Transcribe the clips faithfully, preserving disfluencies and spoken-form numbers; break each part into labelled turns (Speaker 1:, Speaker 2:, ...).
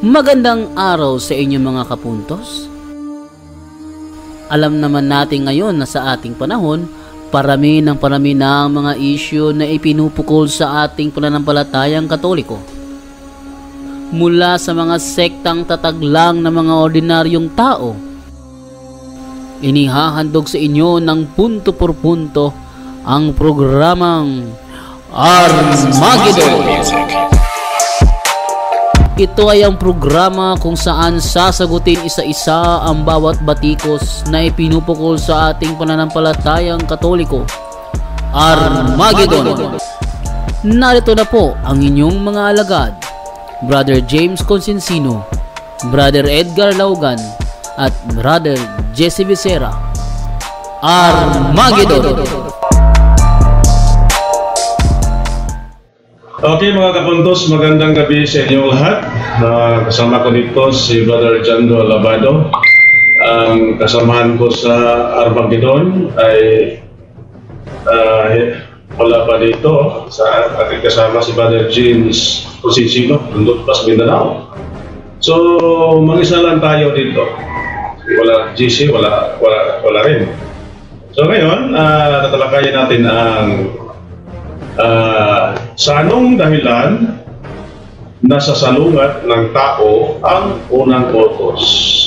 Speaker 1: Magandang araw sa inyo mga kapuntos. Alam naman natin ngayon na sa ating panahon, parami ng parami na ang mga isyu na ipinupukol sa ating pananampalatayang Katoliko. Mula sa mga sektang tataglang ng mga ordinaryong tao, inihahandog sa inyo ng punto por punto ang programang Armageddon. Ito ay ang programa kung saan sasagutin isa-isa ang bawat batikos na ipinupukol sa ating pananampalatayang Katoliko. Armageddon! Narito na po ang inyong mga alagad, Brother James Consensino, Brother Edgar Laugan, at Brother Jesse Becerra. Armageddon!
Speaker 2: Okay mga kapuntos, magandang gabi sa inyong lahat. Uh, kasama ko dito si Brother Jando Alabado. Ang kasamahan ko sa Armageddon ay uh, wala pa dito. Sa ating kasama si Brother James Consensino, nandun pa sa Mindanao. So, mag-isa lang tayo dito. Wala G C, wala, wala, wala rin. So ngayon, uh, tatalakayin natin ang Uh, sa anong dahilan nasa salungat ng tao ang unang utos.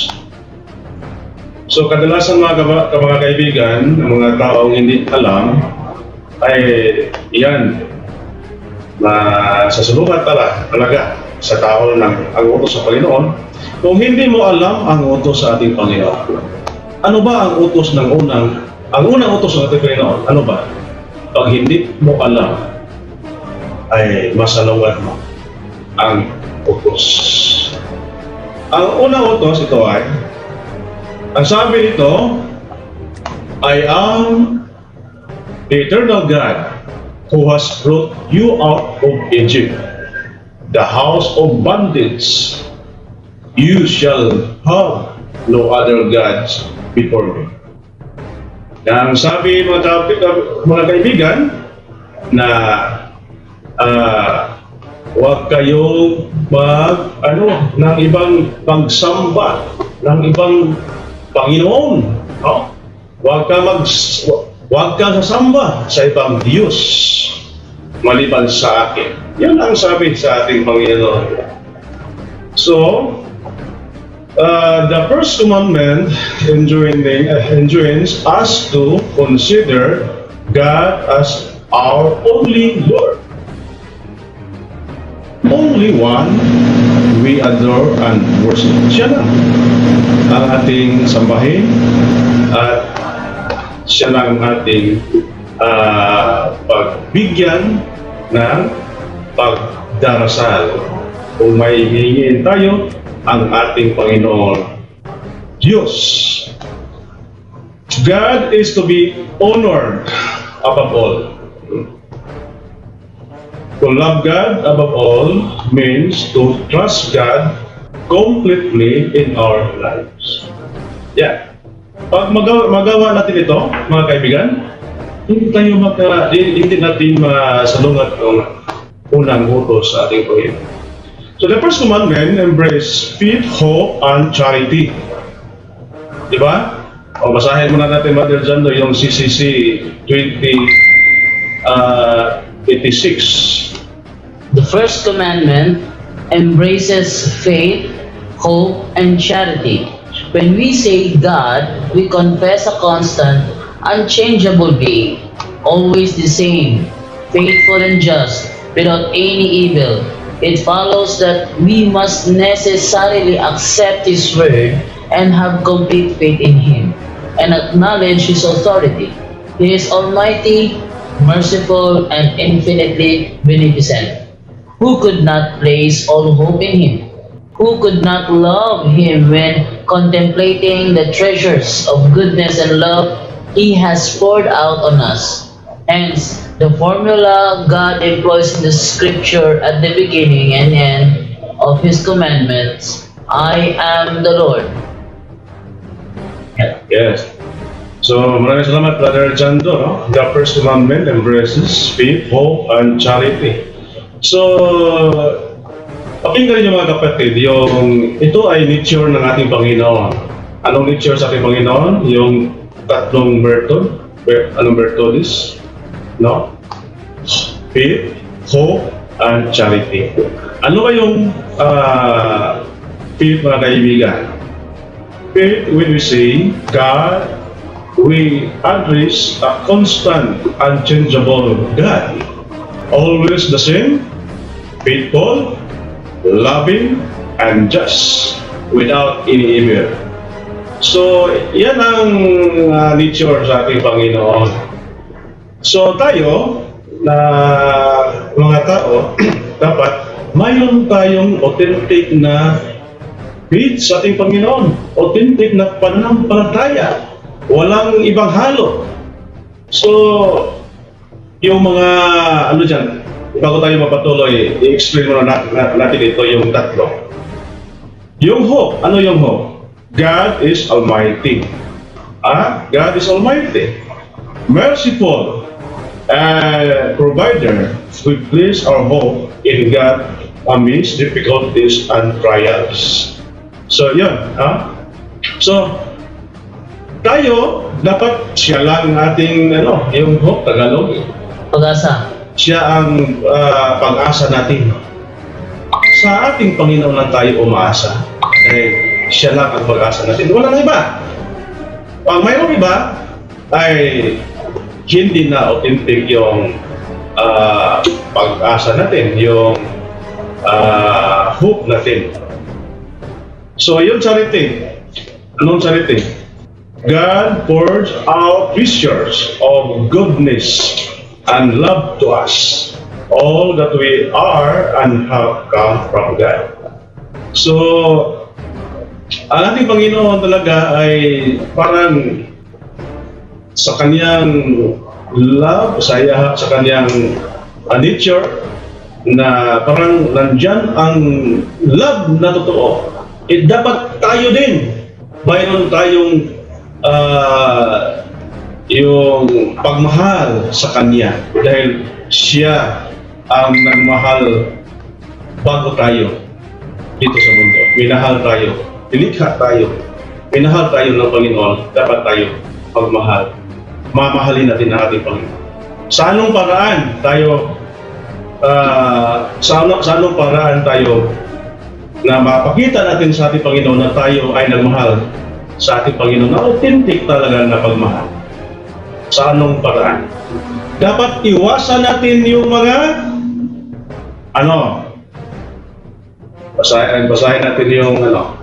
Speaker 2: So kadalasan mga, mga kaibigan, mga taong hindi alam ay iyan na sa salungat tala, talaga sa tao ng ang utos sa Panginoon. Kung hindi mo alam ang utos sa ating Panginoon, ano ba ang utos ng unang ang unang utos ng ating Panginoon? Ano ba? Pag hindi mo alam, ay masalungat mo ang utos. Ang unang utos ito ay, ang sabi nito, I am the eternal God who has brought you out of Egypt, the house of bondage. You shall have no other gods before me. Ang sabi mga, mga kaibigan na uh, huwag kayong mag ano ng ibang pagsamba ng ibang Panginoon. No? Huwag ka mag huwag ka sasamba sa ibang Diyos maliban sa akin. Yan ang sabi sa ating Panginoon. So, Uh, the first commandment enjoining, uh, enjoins us to consider God as our only Lord. Only one we adore and worship. Siya lang ang ating sambahin at siya lang ang ating uh, pagbigyan ng pagdarasal. Kung may hihingin tayo, ang ating Panginoon Diyos. God is to be honored above all. To love God above all means to trust God completely in our lives. Yeah. Pag magawa, magawa natin ito, mga kaibigan, hindi tayo maka, hindi natin masalungat ng unang utos sa ating Panginoon. So the first commandment embrace faith, hope, and charity. Diba? O basahin muna natin, Mother Jando, yung C C C twenty eighty-six.
Speaker 1: The first commandment embraces faith, hope, and charity. When we say God, we confess a constant, unchangeable being, always the same, faithful and just, without any evil. It follows that we must necessarily accept His word and have complete faith in Him and acknowledge His authority. He is almighty, merciful, and infinitely beneficent. Who could not place all hope in Him? Who could not love Him when contemplating the treasures of goodness and love He has poured out on us? Hence, the formula God employs in the scripture at the beginning and end of His commandments, I am the Lord.
Speaker 2: Yes. So, maraming salamat, Brother Jando. No? The first commandment embraces faith, hope, and charity. So, Pakinggan niyo mga kapatid, yung ito ay nature ng ating Panginoon. Anong nature sa ating Panginoon? Yung tatlong virtud. Anong virtudes? No? Faith, hope, and charity. Ano ba yung uh, faith, mga kaibigan? Faith, when we say God, we address a constant, unchangeable God. Always the same, faithful, loving, and just, without any evil. So, yan ang uh, nature sa ating Panginoon. So, tayo, na mga tao, dapat mayroon tayong authentic na faith sa ating Panginoon. Authentic na pananampalataya. Walang ibang halo. So, yung mga, ano dyan, bago tayo mapatuloy, i-explain muna natin, natin ito yung tatlo. Yung hope, ano yung hope? God is Almighty. Ah, God is Almighty. Merciful and provider. We place our hope in God amidst difficulties and trials. So, yun. Ah? So, tayo, dapat siya lang ating, ano, yung hope, Tagalog.
Speaker 1: Pag-asa.
Speaker 2: Siya ang uh, pag-asa natin. Sa ating Panginoon lang tayo umaasa. Dahil siya lang ang pag-asa natin. Walang iba. Pag mayroong iba, ay hindi na authentic yung uh, pag-asa natin, yung uh, hope natin. So, yung charity. Anong charity? God pours out treasures of goodness and love to us, all that we are and have come from God. So, ang ating Panginoon talaga ay parang sa kanyang love, sa, sa kanyang uh, nature, na parang nandyan ang love na totoo. Eh, dapat tayo din, mayroon tayong uh, yung pagmahal sa Kanya dahil Siya ang nagmahal bago tayo dito sa mundo. Minahal tayo, nilikha tayo, minahal tayo ng Panginoon, dapat tayo magmahal. Mamahalin natin ang ating Panginoon. Sa anong paraan tayo, uh, sa, ano, sa anong paraan tayo na mapakita natin sa ating Panginoon na tayo ay nagmahal sa ating Panginoon, na authentic talaga na pagmahal. Sa anong paraan? Dapat iwasan natin yung mga ano, basahin, basahin natin yung ano,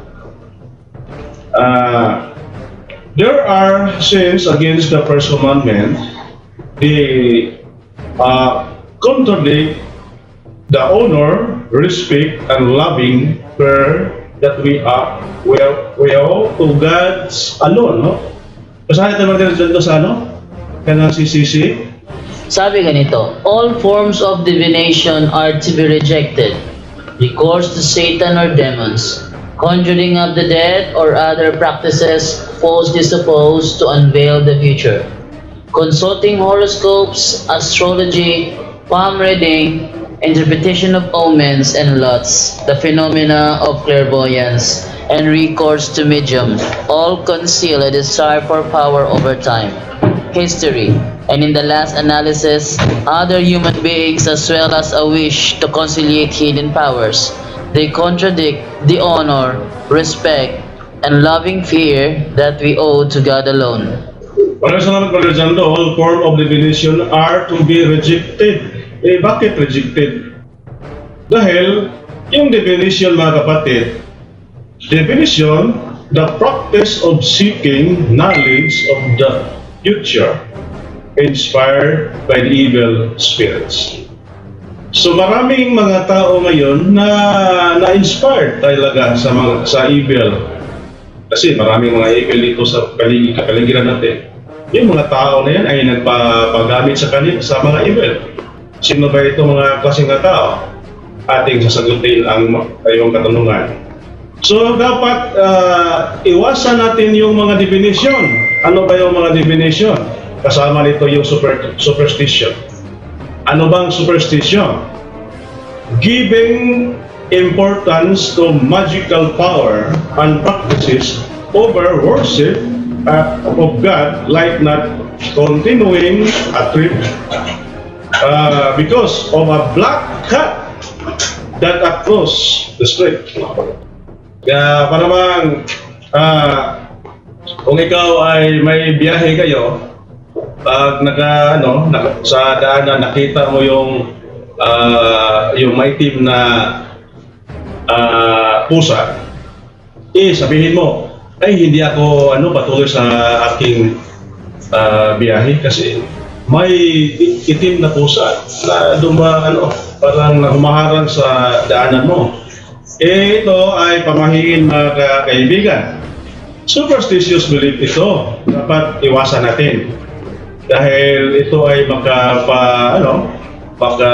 Speaker 2: uh, there are sins against the first commandment. They uh, contradict the honor, respect, and loving prayer that we are we are we owe to God alone, no? Basahin natin dito sa ano? Kanang C C C.
Speaker 1: Sabi ganito, all forms of divination are to be rejected. Recourse to Satan or demons, conjuring of the dead or other practices falsely supposed to unveil the future. Consulting horoscopes, astrology, palm reading, interpretation of omens and lots, the phenomena of clairvoyance, and recourse to mediums, all conceal a desire for power over time, history, and in the last analysis, other human beings as well as a wish to conciliate hidden powers. They contradict the honor, respect, and loving fear that we owe to God alone.
Speaker 2: Maraming salamat, Brother Jando. All form of divination are to be rejected. Eh, bakit rejected? Dahil yung definition, mga kapatid, definition, the practice of seeking knowledge of the future inspired by the evil spirits. So maraming mga tao ngayon na na-inspired talaga sa mga sa evil. Kasi maraming mga evil dito sa paligid kapaligiran natin. Yung mga tao na yan ay nagpapagamit sa kanila sa mga evil. Sino ba ito mga klaseng na tao? Ating sasagutin ang iyong katanungan. So dapat uh, iwasan natin yung mga definition. Ano ba yung mga definition? Kasama nito yung super, superstition. Ano bang superstition? Giving importance to magical power and practices over worship uh, of God, like not continuing a trip uh, because of a black cat that across the street. Kaya para bang uh, kung ikaw ay may biyahe kayo, pag naka, ano, naka, sa daanan nakita mo yung uh, yung maitim na uh, pusa, eh sabihin mo, ay hindi ako ano patuloy sa aking uh, biyahe kasi may itim na pusa na duma, ano, parang humaharang sa daanan mo. Eh ito ay pamahiin, mga kaibigan. Superstitious belief ito, dapat iwasan natin dahil ito ay makapa, ano, baka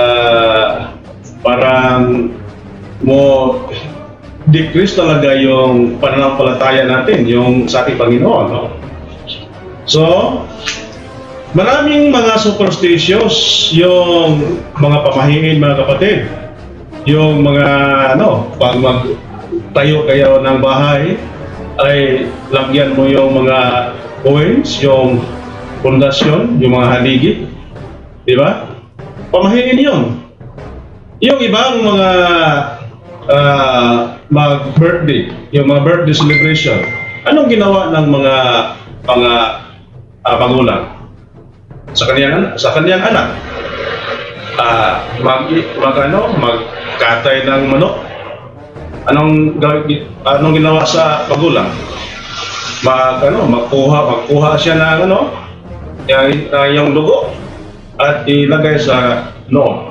Speaker 2: parang mo decrease talaga yung pananampalataya natin, yung sa ating Panginoon, no? So, maraming mga superstitious yung mga pamahiin, mga kapatid. Yung mga, ano, pag magtayo kayo ng bahay, ay lagyan mo yung mga coins, yung pundasyon, yung mga haligi, di ba? Pamahiin yun. Yung ibang mga uh, mag-birthday, yung mga birthday celebration, anong ginawa ng mga mga uh, magulang sa kaniyang sa kaniyang anak? Uh, mag mag ano, magkatay ng manok. Anong anong ginawa sa magulang? Mag ano, magkuha magkuha siya ng ano, yung, uh, yung dugo at ilagay sa noo.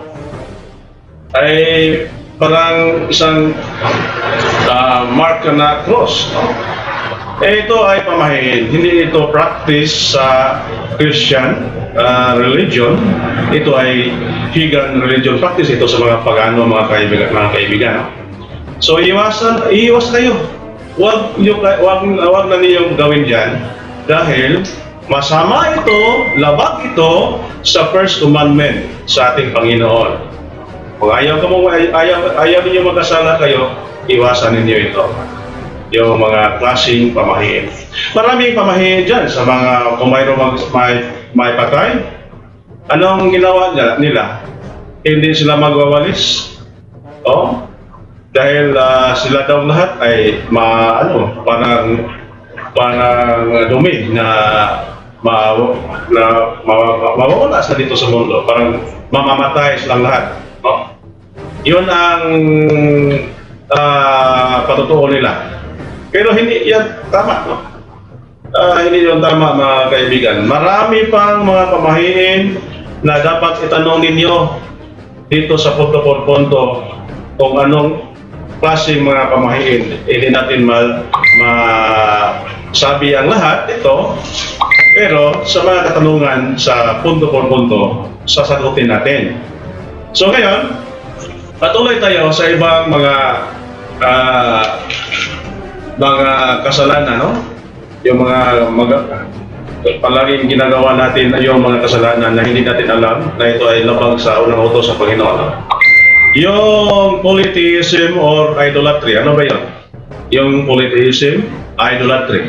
Speaker 2: Ay parang isang uh, mark na cross, no? Eh, ito ay pamahiin, hindi ito practice sa Christian uh, religion. Ito ay pagan religion practice ito sa mga pagano, mga kaibigan, mga kaibigan. So iwasan, iwas kayo. Wag niyo, wag, wag na niyo gawin diyan dahil masama ito, labag ito sa first commandment sa ating Panginoon. Kung ayaw ka mo, ayaw, ayaw niyo magkasala kayo, iwasan ninyo ito. Yung mga klaseng pamahiin. Maraming pamahiin dyan sa mga kung mayroong mag, may, may patay. Anong ginawa nila? nila? Hindi sila magwawalis. Oh, dahil uh, sila daw lahat ay ma, ano, parang parang dumi na ma, na mawawala sa dito sa mundo. Parang mamamatay silang lahat. Oh. Yun ang uh, patutuo nila. Pero hindi yan tama, no? Uh, hindi yun tama, mga kaibigan. Marami pang mga pamahiin na dapat itanong ninyo dito sa Punto por Punto kung anong klaseng mga pamahiin. Hindi natin masabi ang lahat ito, pero sa mga katanungan sa Punto por Punto, sasagutin natin. So ngayon, patuloy tayo sa ibang mga uh, mga kasalanan, no? Yung mga, mga palaging ginagawa natin ay yung mga kasalanan na hindi natin alam na ito ay labag sa unang utos sa Panginoon, no? Yung polytheism or idolatry, ano ba yun? Yung polytheism, idolatry.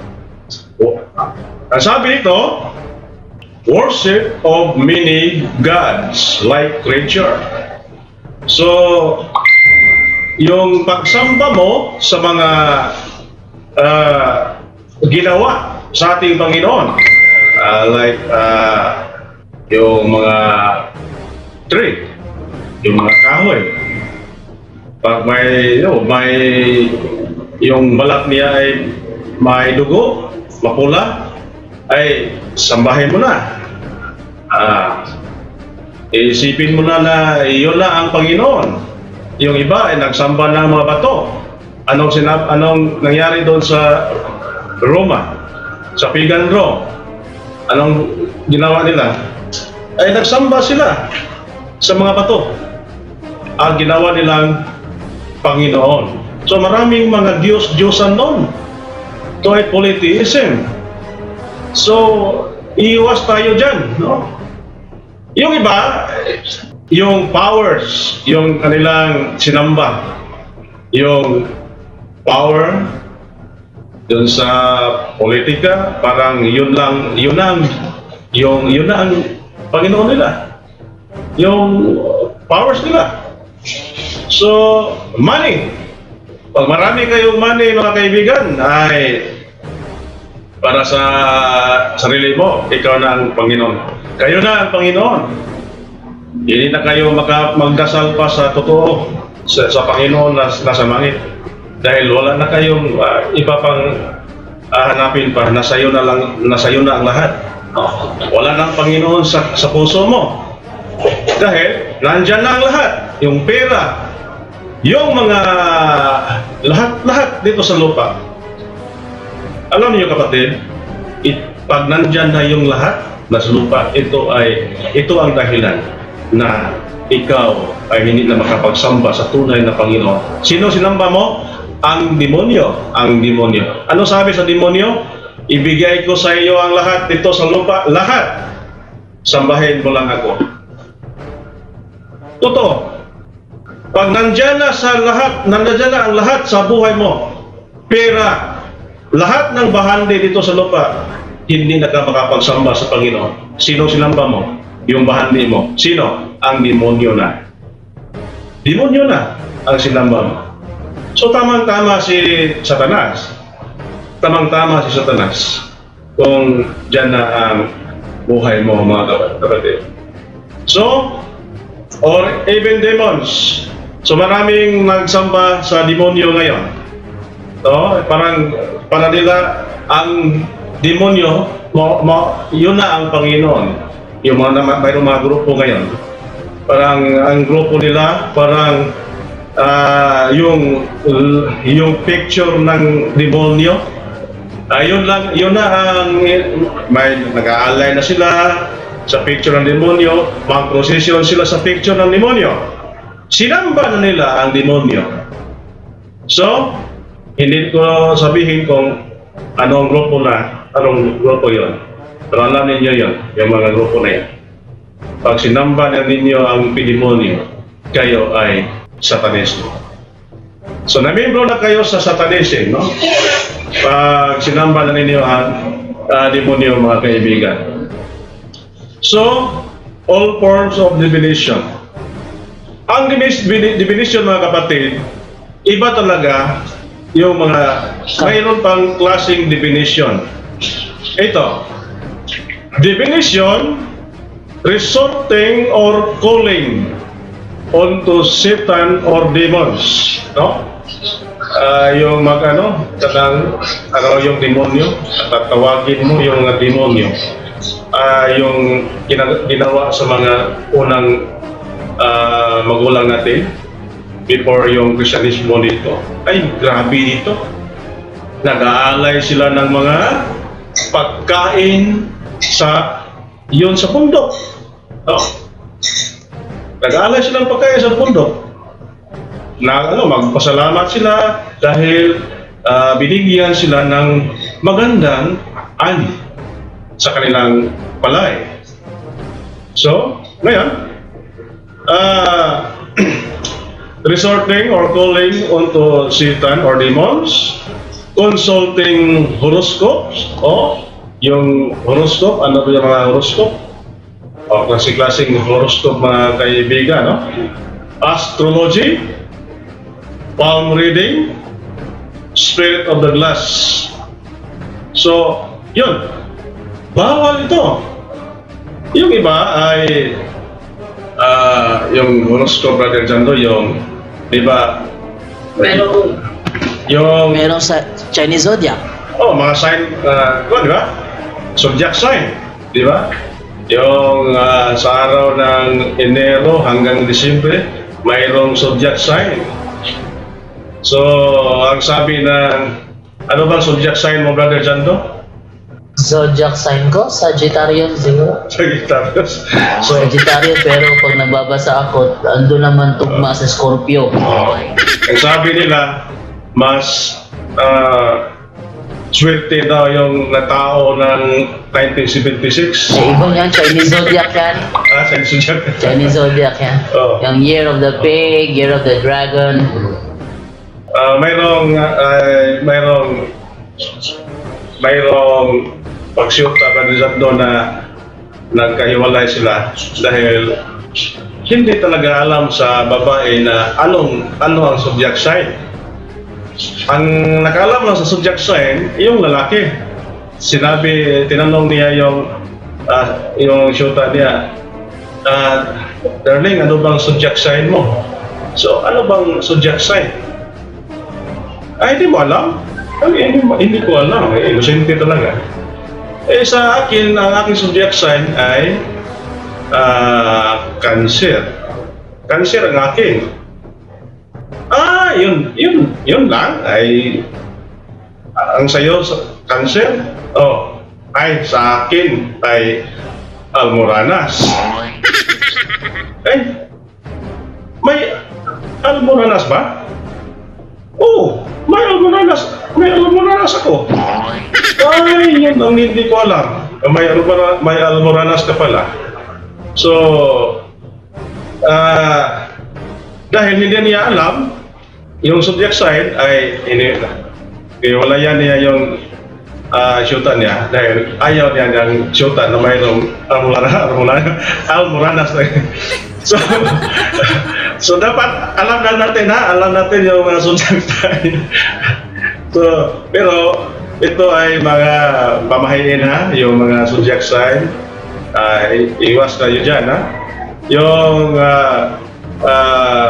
Speaker 2: Ang sabi ito, worship of many gods like creature. So, yung pagsamba mo sa mga uh, ginawa sa ating Panginoon, uh, like uh, yung mga tree, yung mga kahoy, pag may, you know, may yung balat niya ay may dugo, mapula, ay sambahin mo na. Uh, isipin mo na na iyon na ang Panginoon. Yung iba ay nagsamba ng mga bato. Anong sinab anong nangyari doon sa Roma, sa pagan Rome? Anong ginawa nila? Ay nagsamba sila sa mga bato. Ang ginawa nilang Panginoon. So maraming mga Diyos-Diyosan noon. Ito ay polytheism. So iiwas tayo dyan, no? Yung iba, yung powers, yung kanilang sinamba, yung power dun sa politika, parang yun lang, yun ang, yung, yun na ang Panginoon nila. Yung powers nila. So, money. Pag marami kayong money, mga kaibigan, ay para sa sarili mo, ikaw na ang Panginoon. Kayo na ang Panginoon. Hindi na kayo maka, magdasal pa sa totoo, sa, sa Panginoon na nasa langit. Dahil wala na kayong uh, iba pang uh, hanapin pa, nasa iyo na lang, nasa iyo na ang lahat. Wala nang Panginoon sa, sa puso mo. Dahil nandyan na ang lahat, yung pera, yung mga lahat-lahat dito sa lupa. Alam niyo kapatid, it, pag nandyan na yung lahat nasa lupa, ito ay ito ang dahilan na ikaw ay hindi na makapagsamba sa tunay na Panginoon. Sino sinamba mo? Ang demonyo, ang demonyo. Ano sabi sa demonyo? Ibigay ko sa iyo ang lahat dito sa lupa, lahat. Sambahin mo lang ako. Totoo. Pag nandyan na sa lahat, nandyan na ang lahat sa buhay mo, pera, lahat ng bahandi dito sa lupa, hindi na ka makapagsamba sa Panginoon. Sino sinamba mo? Yung bahandi mo. Sino? Ang demonyo na. Demonyo na ang sinamba mo. So tamang-tama si Satanas. Tamang-tama si Satanas kung dyan na ang buhay mo, mga kapatid. So, or even demons. So maraming nagsamba sa demonyo ngayon. So, parang para nila ang demonyo, mo, mo, yun na ang Panginoon. Yung mga, mayroong mga grupo ngayon. Parang ang grupo nila, parang uh, yung yung picture ng demonyo, uh, yun lang, yun na ang may nag-aalay na sila sa picture ng demonyo, mag-procession sila sa picture ng demonyo. Sinamba na nila ang demonyo. So, hindi ko sabihin kung anong grupo na, anong grupo yon. Pero alam ninyo yon, yung mga grupo na yan. Pag sinamba na ninyo ang demonyo, kayo ay satanismo. So, namembro na kayo sa satanism, no? Pag sinamba na ninyo ang uh, demonyo, mga kaibigan. So, all forms of divination. Ang divination, mga kapatid, iba talaga yung mga, mayroon pang klaseng divination. Ito, divination, resorting or calling onto Satan or demons, no? Uh, yung mag ano, tanang, ano yung demonyo, tatawagin mo yung mga demonyo. Uh, yung ginawa sa mga unang uh, magulang natin before yung Kristyanismo dito. Ay, grabe dito. Nag-aalay sila ng mga pagkain sa yun sa bundok. No? Nag-aalay sila ng pagkain sa bundok. Na, ano, magpasalamat sila dahil uh, binigyan sila ng magandang ani sa kanilang palay. So, ngayon, uh, resorting or calling onto Satan or demons, consulting horoscopes, o yung horoscope, ano ba yung mga horoscope? O, klase-klaseng horoscope, mga kaibigan, no? Astrology, palm reading, spirit of the glass. So, yun. Bawal ito. Yung iba ay uh, yung horoscope, Brother Jando, yung iba
Speaker 1: Meron,
Speaker 2: yung
Speaker 1: meron sa Chinese zodiac.
Speaker 2: oh, mga sign, uh, di ba? Zodiac sign, di ba? Yung uh, sa araw ng Enero hanggang Disyembre, mayroong zodiac sign. So, ang sabi ng, ano bang zodiac sign mo, Brother Jando?
Speaker 1: Zodiac sign ko, Sagittarius, siguro.
Speaker 2: Sagittarius. So,
Speaker 1: Sagittarius, pero pag nagbabasa ako, ando naman tugma sa Scorpio.
Speaker 2: oh, ang sabi nila, mas uh, swerte daw yung natao ng nineteen seventy-six.
Speaker 1: Eh, ibang yan, Chinese Zodiac yan.
Speaker 2: Ah, sa Zodiac.
Speaker 1: Chinese Zodiac yan.
Speaker 2: Oh.
Speaker 1: Yung Year of the Pig, Year of the Dragon.
Speaker 2: Uh, mayroong, uh, mayroong, mayroong pagsyuta pa doon na nagkahiwalay sila dahil hindi talaga alam sa babae na anong, ano ang zodiac sign. Ang nakaalam lang sa zodiac sign, yung lalaki. Sinabi, tinanong niya yung uh, yung syuta niya, uh, darling, ano bang zodiac sign mo? So, ano bang zodiac sign? Ay, hindi mo alam? Ay, hindi, hindi ko alam. Eh, inosente talaga. Eh, sa akin, ang aking zodiac sign ay uh, Cancer. Cancer ang akin. Ah, yun, yun, yun lang. Ay, ang sayo, Cancer? Oh, ay, sa akin ay Almoranas. Eh, may Almoranas ba? Oh, may Almoranas. May Almoranas ako. Ay, yun ang hindi ko alam. May, Almora, may Almoranas ka pala. So, uh, dahil hindi niya alam, yung zodiac sign ay ini iwalayan niya yung uh, syuta niya dahil ayaw niya ng syuta na mayroong Almoranas. Almoranas. So, so dapat alam na natin ha, alam natin yung mga zodiac sign. So, pero ito ay mga pamahiin ha, yung mga zodiac sign. Uh, iwas kayo dyan ha. Yung uh, uh,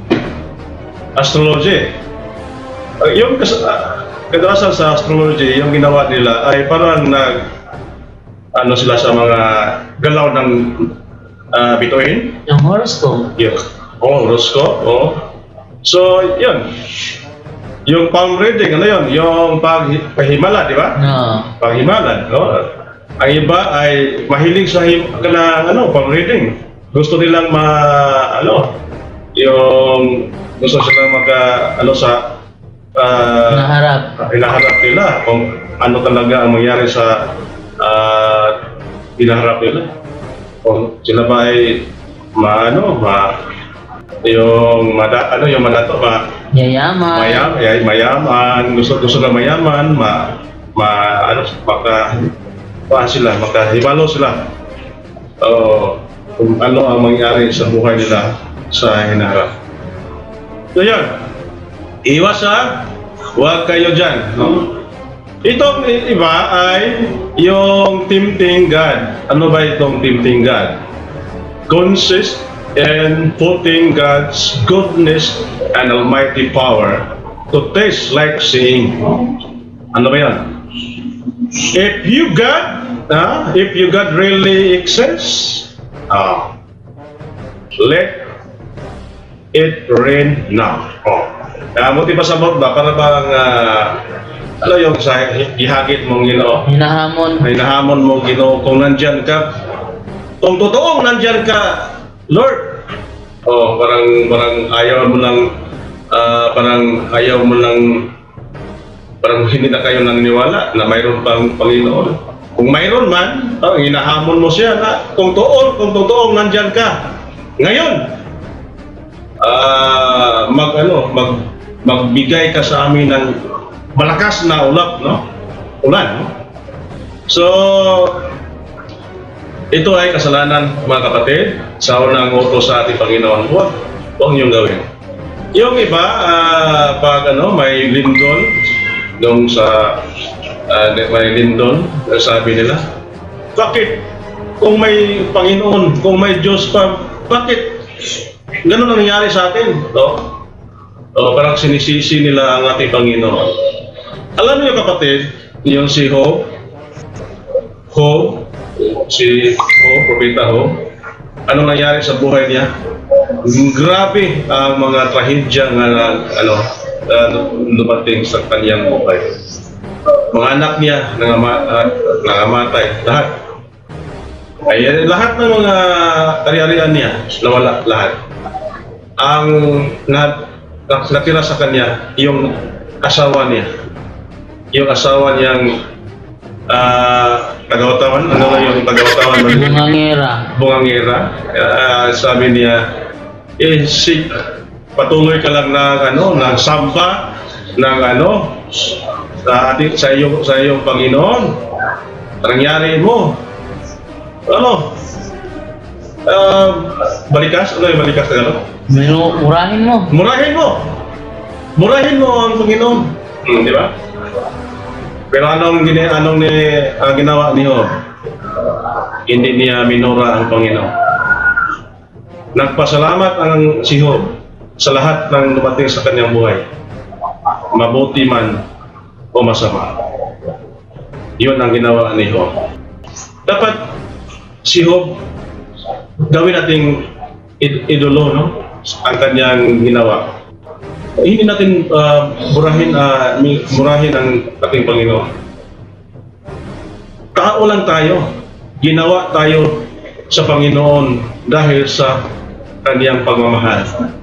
Speaker 2: astrology. Uh, yung uh, kadalasan sa astrology, yung ginawa nila ay parang nag ano sila sa mga galaw ng uh, bituin.
Speaker 1: Yung horoscope.
Speaker 2: Yung oh, horoscope. Oh. So, yun. Yung palm reading, ano yun? Yung pag, paghimala, di ba?
Speaker 1: No.
Speaker 2: Paghimala, no? Ang iba ay mahilig sa him, na, ano, palm reading. Gusto nilang ma, ano, yung gusto silang maka, ano sa, uh,
Speaker 1: Naharap.
Speaker 2: hinaharap nila kung ano talaga ang mangyari sa uh, hinaharap nila. Kung sila ba ay maano, ma, yung mada, ano yung madato, ma,
Speaker 1: Yayaman.
Speaker 2: mayam, ay, mayaman, gusto gusto na mayaman, ma, ma, ano, maka, pa sila, makahibalo sila. Uh, kung ano ang mangyari sa buhay nila sa hinaharap. So yan, iwas ha, huwag kayo dyan, no? Itong iba ay yung tempting God. Ano ba itong tempting God? Consist in putting God's goodness and almighty power to taste like seeing. Ano ba yan? If you God, uh, if you God really exists, uh, let it rain now. Oh. Uh, Buti pa sabot ba? Para bang, uh, ano yung sa ihagit mong Ginoo?
Speaker 1: Hinahamon.
Speaker 2: Hinahamon mo Ginoo kung nandyan ka. Kung totoong nandyan ka, Lord. Oh, parang, parang ayaw mo lang, uh, parang ayaw mo lang, parang hindi na kayo naniniwala na mayroon pang Panginoon. Kung mayroon man, oh, hinahamon mo siya na kung toon, kung totoong nandyan ka. Ngayon, uh, mag, ano, mag, magbigay ka sa amin ng malakas na ulap, no? Ulan, no? So, ito ay kasalanan, mga kapatid, sa unang utos sa ating Panginoon. Huwag, huwag niyong gawin. Yung iba, uh, pag ano, may lindol, nung sa uh, may lindol, sabi nila, bakit kung may Panginoon, kung may Diyos pa, bakit ganun ang nangyari sa atin? No? O, parang sinisisi nila ang ating Panginoon. Alam niyo kapatid, yung si Job, Job, si Job, Propeta Job, anong nangyari sa buhay niya? Grabe ang mga trahedya nga ano, uh, lumating sa kanyang buhay. Mga anak niya nangama, uh, nangamatay, lahat. Ay, lahat ng mga ari-arian niya, nawala lahat. Ang na, natira sa kanya, yung asawa niya. yung asawa niyang ah, tagawatawan, ano na yung tagawatawan?
Speaker 1: Bungangera.
Speaker 2: Bungangera. Ah, sabi niya, eh, si, patuloy ka lang ng ano, ng samba, ng ano, sa ating sa iyong sa iyong Panginoon. Nangyari mo. Ano? Uh, balikas? Ano yung balikas na ano?
Speaker 1: Minu- Murahin mo.
Speaker 2: Murahin mo! Murahin mo ang Panginoon. Hmm, di ba? Pero anong, gini, anong ni, uh, ginawa ni Job? Hindi niya minura ang Panginoon. Nagpasalamat ang si Job sa lahat ng dumating sa kanyang buhay. Mabuti man o masama. Yun ang ginawa ni Job. Dapat si Job gawin nating id- idolo, no? Ang kanyang ginawa. Hindi natin uh, murahin, uh, murahin ang ating Panginoon. Tao lang tayo. Ginawa tayo sa Panginoon dahil sa kanyang pagmamahal.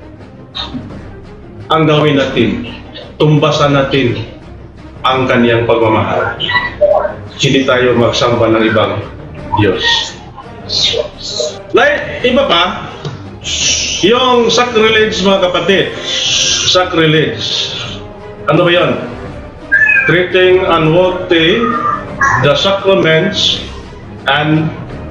Speaker 2: Ang gawin natin, tumbasan natin ang kanyang pagmamahal. Hindi tayo magsamba ng ibang Diyos. Like, iba pa, yung sacrilege, mga kapatid. Sacrilege. Ano ba yun? Treating unworthy the sacraments and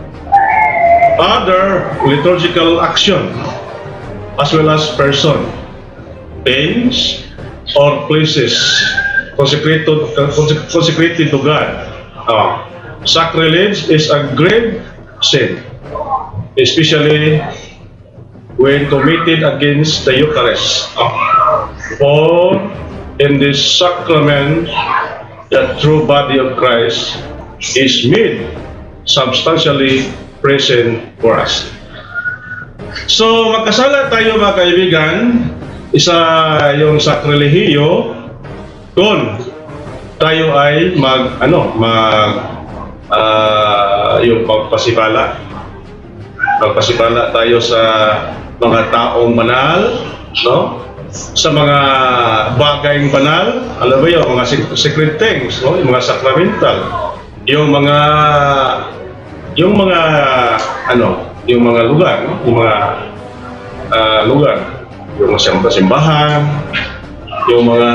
Speaker 2: other liturgical action, as well as person, things, or places consecrated, consecrated to God. Uh, sacrilege is a grave sin, especially when committed against the Eucharist. Uh, for in this sacrament, the true body of Christ is made substantially present for us. So, magkasala tayo, mga kaibigan. Isa yung sakrilihiyo, kung tayo ay mag, ano, mag, uh, yung pagpasipala. Pagpasipala tayo sa mga taong banal, no? Sa mga bagayng banal, alam mo yun, mga secret things, no? Yung mga sacramental, yung mga, yung mga, ano, yung mga lugar, no? Yung mga uh, lugar, yung mga simbahan, yung mga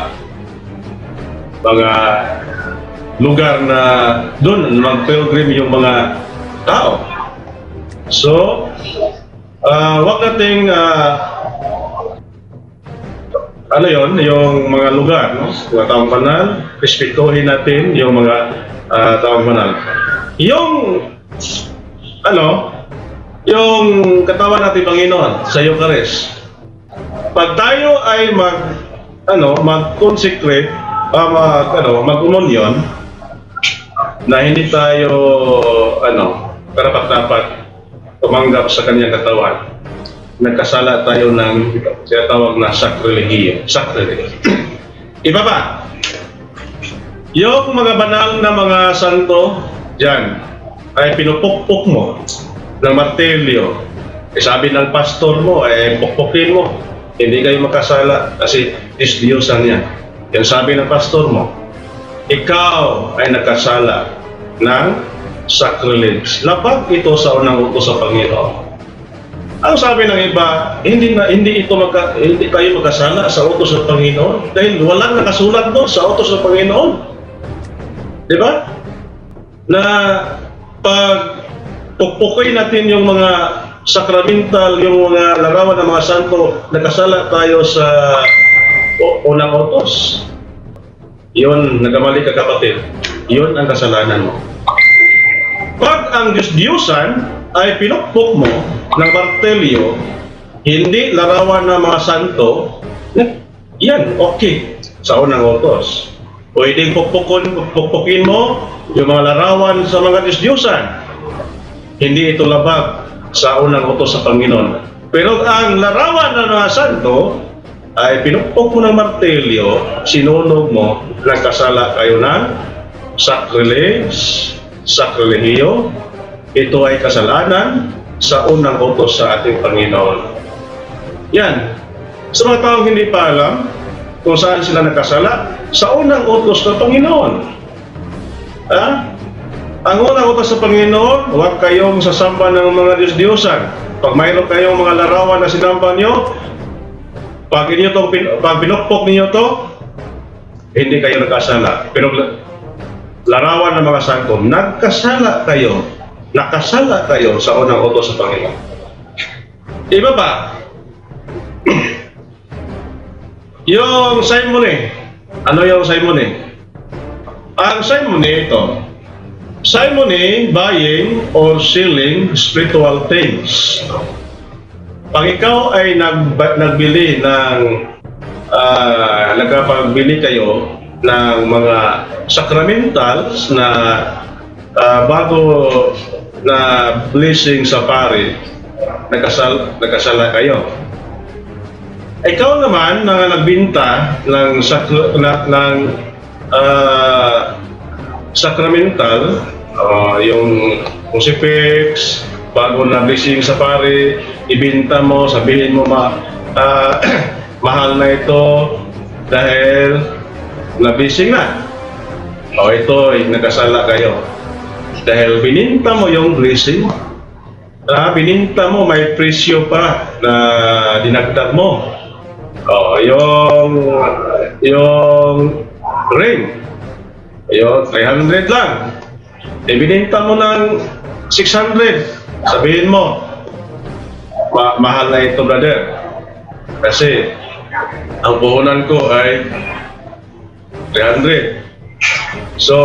Speaker 2: mga lugar na doon mag-pilgrim yung mga tao. So, uh, wag nating uh, ano yon, yung mga lugar, no? Mga taong banal, respetuhin natin yung mga uh, taong banal. Yung ano, yung katawan natin Panginoon sa Eucharist. Pag tayo ay mag ano, mag-consecrate, uh, mag ano, mag-umunyon na hindi tayo ano, karapat-dapat tumanggap sa kanyang katawan, nagkasala tayo ng tinatawag na sakrilihiyo. Sacrilege. Iba pa, yung mga banal na mga santo dyan ay pinupukpok mo ng martelyo. Eh, sabi ng pastor mo, eh, pukpukin mo. Hindi kayo makasala kasi Diyos-Diyosan yan. Yan sabi ng pastor mo. Ikaw ay nakasala ng sacrilege. Labag ito sa unang utos sa Panginoon. Ang sabi ng iba, hindi na hindi ito magka, hindi tayo magkasala sa utos ng Panginoon dahil walang nakasulat doon sa utos ng Panginoon. Di ba? Na pag pukpukin natin yung mga sacramental, yung mga larawan ng mga santo, nakasala tayo sa unang utos. Yun, nagamali ka kapatid. Yun ang kasalanan mo. Pag ang Diyos-Diyosan ay pinukpok mo ng martelyo, hindi larawan ng mga santo, yan, okay, sa unang utos. Pwedeng pukpukin, pukpukin mo yung mga larawan sa mga Diyos-Diyosan. Hindi ito labag sa unang utos sa Panginoon. Pero ang larawan ng mga santo ay pinukpok mo ng martelyo, sinunog mo, nagkasala kayo ng sacrilege, sakrilihiyo. Ito ay kasalanan sa unang utos sa ating Panginoon. Yan. Sa mga taong hindi pa alam, kung saan sila nakasala? Sa unang utos ng Panginoon. Ha? Ang unang utos ng Panginoon, huwag kayong sasamba ng mga Diyos-Diyosan. Pag mayroon kayong mga larawan na sinamba nyo, pag, inyo tong, pag pinukpok ninyo to, hindi kayo nagkasala. Pero larawan ng mga sangkom, nagkasala kayo. Nakasala kayo sa unang utos ng Panginoon. Iba ba? Yung simony, ano yung simony? Ang simony ito, simony, buying or selling spiritual things. Pag ikaw ay nag, nagbili ng, uh, nagkapagbili kayo ng mga sacramentals na uh, bago na blessing sa pari, nagkasal, nagkasala kayo. Ikaw naman na nagbinta ng, sakra, na, ng uh, sacramental, uh, yung crucifix, bago na blessing sa pari, ibinta mo, sabihin mo ma, uh, mahal na ito dahil na-blessing na. O ito, ay nagkasala kayo. Dahil bininta mo yung blessing, uh, bininta mo, may presyo pa na dinagdag mo. Oh, yung yung ring, yung three hundred lang. Ibininta mo ng six hundred. Sabihin mo, ma mahal na ito, brother. Kasi ang puhunan ko ay three hundred. So,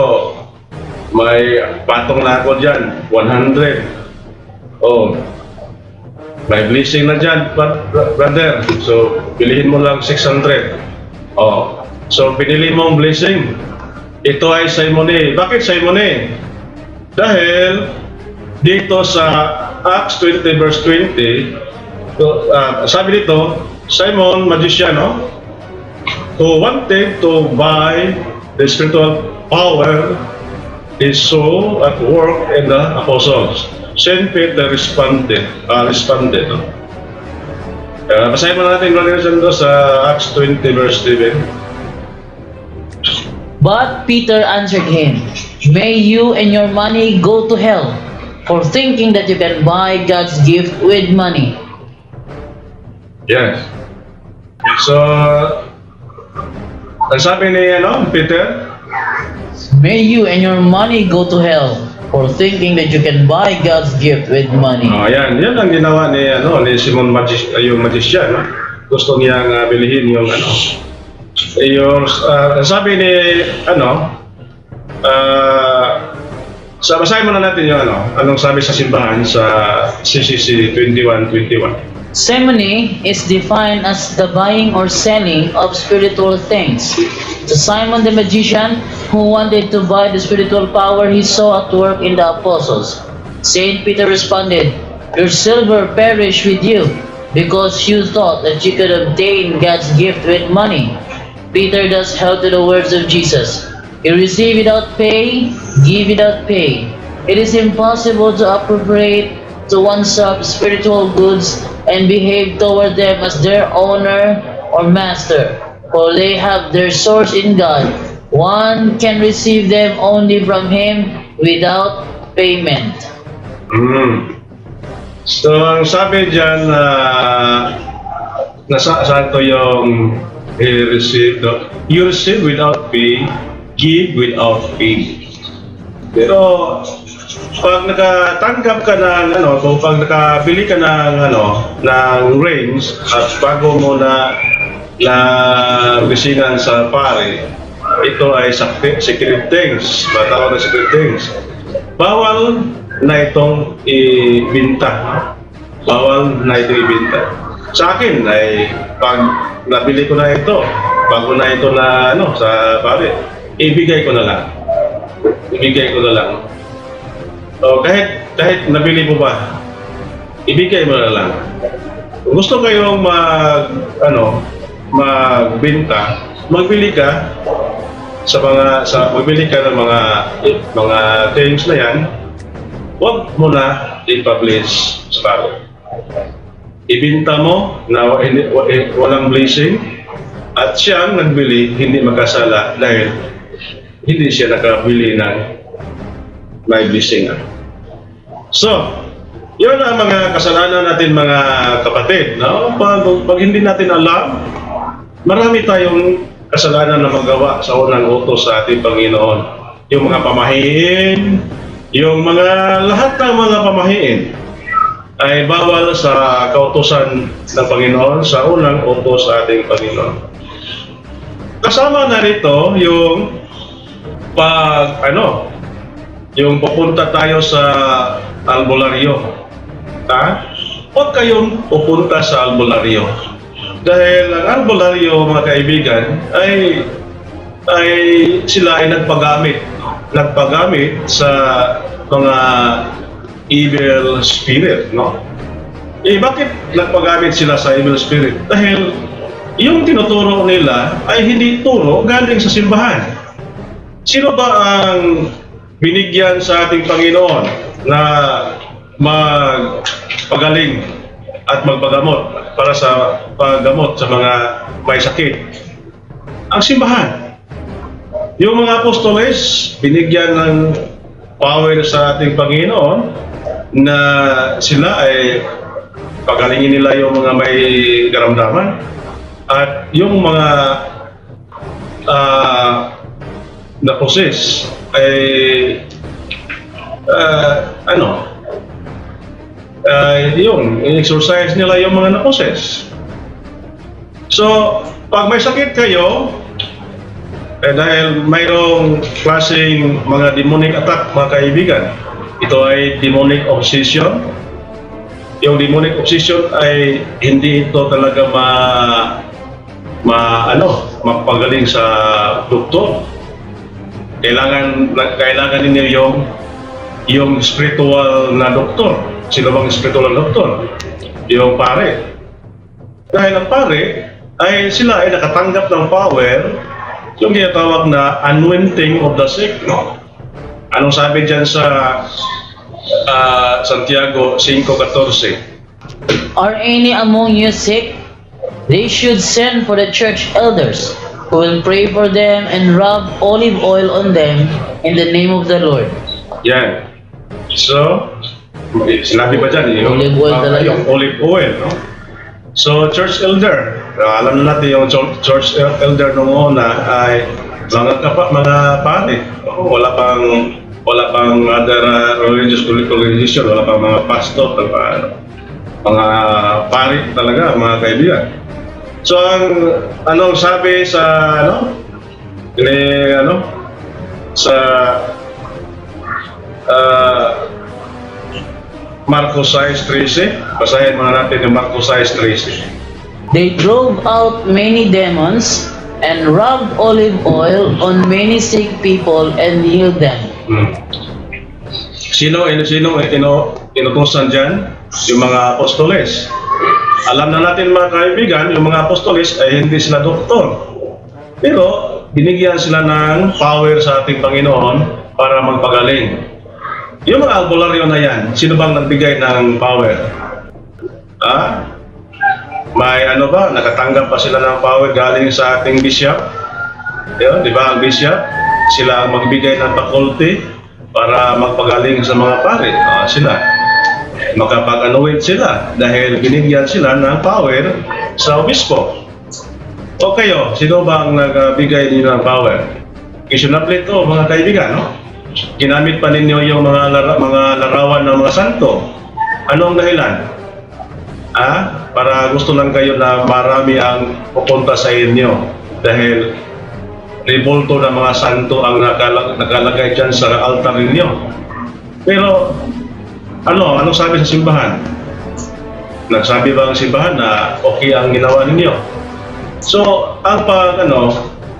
Speaker 2: may patong na ako dyan, one hundred. Oh, may blessing na dyan, brother. So, pilihin mo lang six hundred. Oh. So, pinili mo ang blessing. Ito ay simony. Bakit simony? Dahil dito sa Acts twenty verse twenty, uh, sabi dito, Simon, magician, no? who wanted to buy the spiritual power is so at work in the apostles. Saint Peter responded, uh, responded. No? Uh, basahin mo natin, brothers and sisters, sa Acts twenty verse seven.
Speaker 1: But Peter answered him, "May you and your money go to hell, for thinking that you can buy God's gift with money."
Speaker 2: Yes. So, ang sabi ni ano, Peter?
Speaker 1: May you and your money go to hell, for thinking that you can buy God's gift with money.
Speaker 2: Oh, yan. Yan ang ginawa ni, ano, ni Simon, Magic, yung magician. No? Gusto niyang uh, bilhin yung, ano, yung, uh, sabi ni, ano, uh, sa basahin muna natin yung, ano, anong sabi sa simbahan sa C C C twenty-one twenty-one.
Speaker 1: Simony is defined as the buying or selling of spiritual things. To Simon the magician, who wanted to buy the spiritual power he saw at work in the apostles, Saint Peter responded, "Your silver perish with you, because you thought that you could obtain God's gift with money." Peter thus held to the words of Jesus, "You receive without pay, give without pay." It is impossible to appropriate to oneself spiritual goods and behave toward them as their owner or master, for they have their source in God. One can receive them only from Him without payment.
Speaker 2: Mm. So, ang sabi dyan, uh, nasa saan to yung he received, you receive without pay, give without pay. Pero, pag nakatanggap ka ng ano, kung pag nakabili ka ng ano, ng rings at bago mo na na bisingan sa pare, ito ay secret things, matawag na secret things. Bawal na itong ibinta. Bawal na itong ibinta. Sa akin ay pag nabili ko na ito, bago na ito na ano sa pare, ibigay ko na lang. Ibigay ko na lang. O kahit kahit nabili mo ba, ibigay mo na lang. Kung gusto kayong mag ano, magbenta, magbili ka sa mga sa magbili ka ng mga mga things na 'yan. Huwag mo na i-publish sa tao. Ibenta mo na hindi, walang blessing At siyang nagbili, hindi magkasala dahil hindi siya nakabili ng may blessing. So, yun ang mga kasalanan natin mga kapatid. No? Pag, pag hindi natin alam, marami tayong kasalanan na magawa sa unang utos sa ating Panginoon. Yung mga pamahiin, yung mga lahat ng mga pamahiin ay bawal sa kautusan ng Panginoon sa unang utos sa ating Panginoon. Kasama na rito yung pag ano, yung pupunta tayo sa albularyo. Ha? Huwag kayong pupunta sa albularyo. Dahil ang albularyo, mga kaibigan, ay ay sila ay nagpagamit nagpagamit sa mga evil spirit, no? Eh, bakit nagpagamit sila sa evil spirit? Dahil yung tinuturo nila ay hindi turo galing sa simbahan. Sino ba ang binigyan sa ating Panginoon na magpagaling at magpagamot para sa paggamot sa mga may sakit? Ang simbahan. Yung mga apostoles, binigyan ng power sa ating Panginoon na sila ay pagalingin nila yung mga may karamdaman at yung mga uh, na-possess ay uh, ano uh, yung exercise nila yung mga na-possess. So, pag may sakit kayo, eh, dahil mayroong klaseng mga demonic attack, mga kaibigan, ito ay demonic obsession. Yung demonic obsession ay hindi ito talaga ma, ma ano, magpagaling sa doktor. Kailangan kailangan ninyo yung yung spiritual na doktor. Sino bang spiritual na doktor? Yung pare. Dahil ang pare ay sila ay nakatanggap ng power, yung tinatawag na anointing of the sick, no? Anong sabi dyan sa uh, Santiago five fourteen?
Speaker 1: Are any among you sick? They should send for the church elders, who will pray for them and rub olive oil on them in the name of the Lord.
Speaker 2: Yan. So, sinabi ba dyan? Yung
Speaker 1: olive oil
Speaker 2: uh,
Speaker 1: talaga.
Speaker 2: Yung olive oil, no? So, church elder, uh, alam na natin yung church elder noong una ay mga kapa, mga pare. Oh, wala pang wala pang other uh, religious organization, wala pang mga pastor, mga, mga pare talaga, mga kaibigan. So, ang anong sabi sa ano? Ni ano? Sa uh, Marcos six thirteen, basahin mga natin yung Marcos six thirteen.
Speaker 1: They drove out many demons and rubbed olive oil on many sick people and healed them.
Speaker 2: Hmm. Sino sino ino inutusan diyan? Yung mga apostoles. Alam na natin mga kaibigan, yung mga apostoles ay hindi sila doktor. Pero binigyan sila ng power sa ating Panginoon para magpagaling. Yung mga albularyo na yan, sino bang nagbigay ng power? Ha? May ano ba, nakatanggap pa sila ng power galing sa ating bishop? Yun, di ba ang bishop? Sila ang magbigay ng faculty para magpagaling sa mga pare. Uh, sila. Makapag-anoint sila dahil binigyan sila ng power sa obispo. O kayo, sino bang nagbigay nila ng power? Questionable ito mga kaibigan, no? Ginamit pa ninyo yung mga lara, mga larawan ng mga santo. Anong dahilan? Ah, para gusto lang kayo na marami ang pupunta sa inyo dahil ribulto ng mga santo ang nakalag, nakalagay dyan sa altar ninyo. Pero ano, anong sabi sa simbahan? Nagsabi ba ang simbahan na okay ang ginawa ninyo? So, ang pag ano,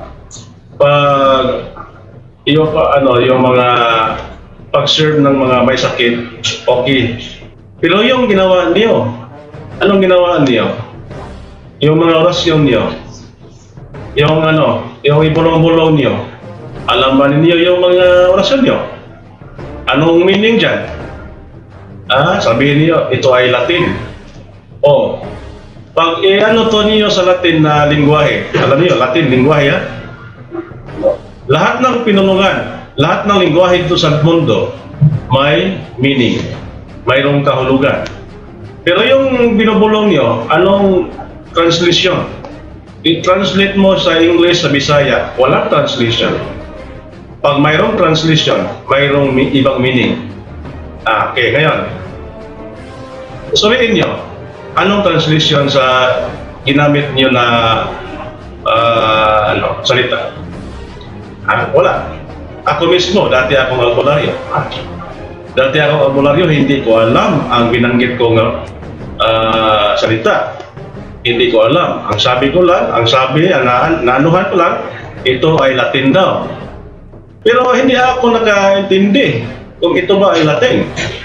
Speaker 2: pag yung ano, yung mga pag-serve ng mga may sakit, okay. Pero yung ginawa niyo, anong ginawa niyo? Yung mga orasyon niyo, yung ano, yung ibulong-bulong niyo, alam ba niyo yung mga orasyon niyo? Anong meaning dyan? Ah, sabihin niyo, ito ay Latin. O, Pag eh, ano to niyo sa Latin na lingwahe, alam niyo, Latin lingwahe ha? Lahat ng pinulungan, lahat ng lingwahe dito sa mundo may meaning, mayroong kahulugan. Pero yung binubulong niyo, anong translation? I-translate mo sa English, sa Bisaya, walang translation. Pag mayroong translation, mayroong mi ibang meaning. Ah, okay, ngayon. Sabihin niyo, anong translation sa ginamit niyo na uh, ano, salita? Ah, wala. Ako mismo, dati akong albularyo. Dati akong albularyo, hindi ko alam ang binanggit kong uh, salita. Hindi ko alam. Ang sabi ko lang, ang sabi, ang naanuhan ko lang, ito ay Latin daw. Pero hindi ako nakaintindi kung ito ba ay Latin.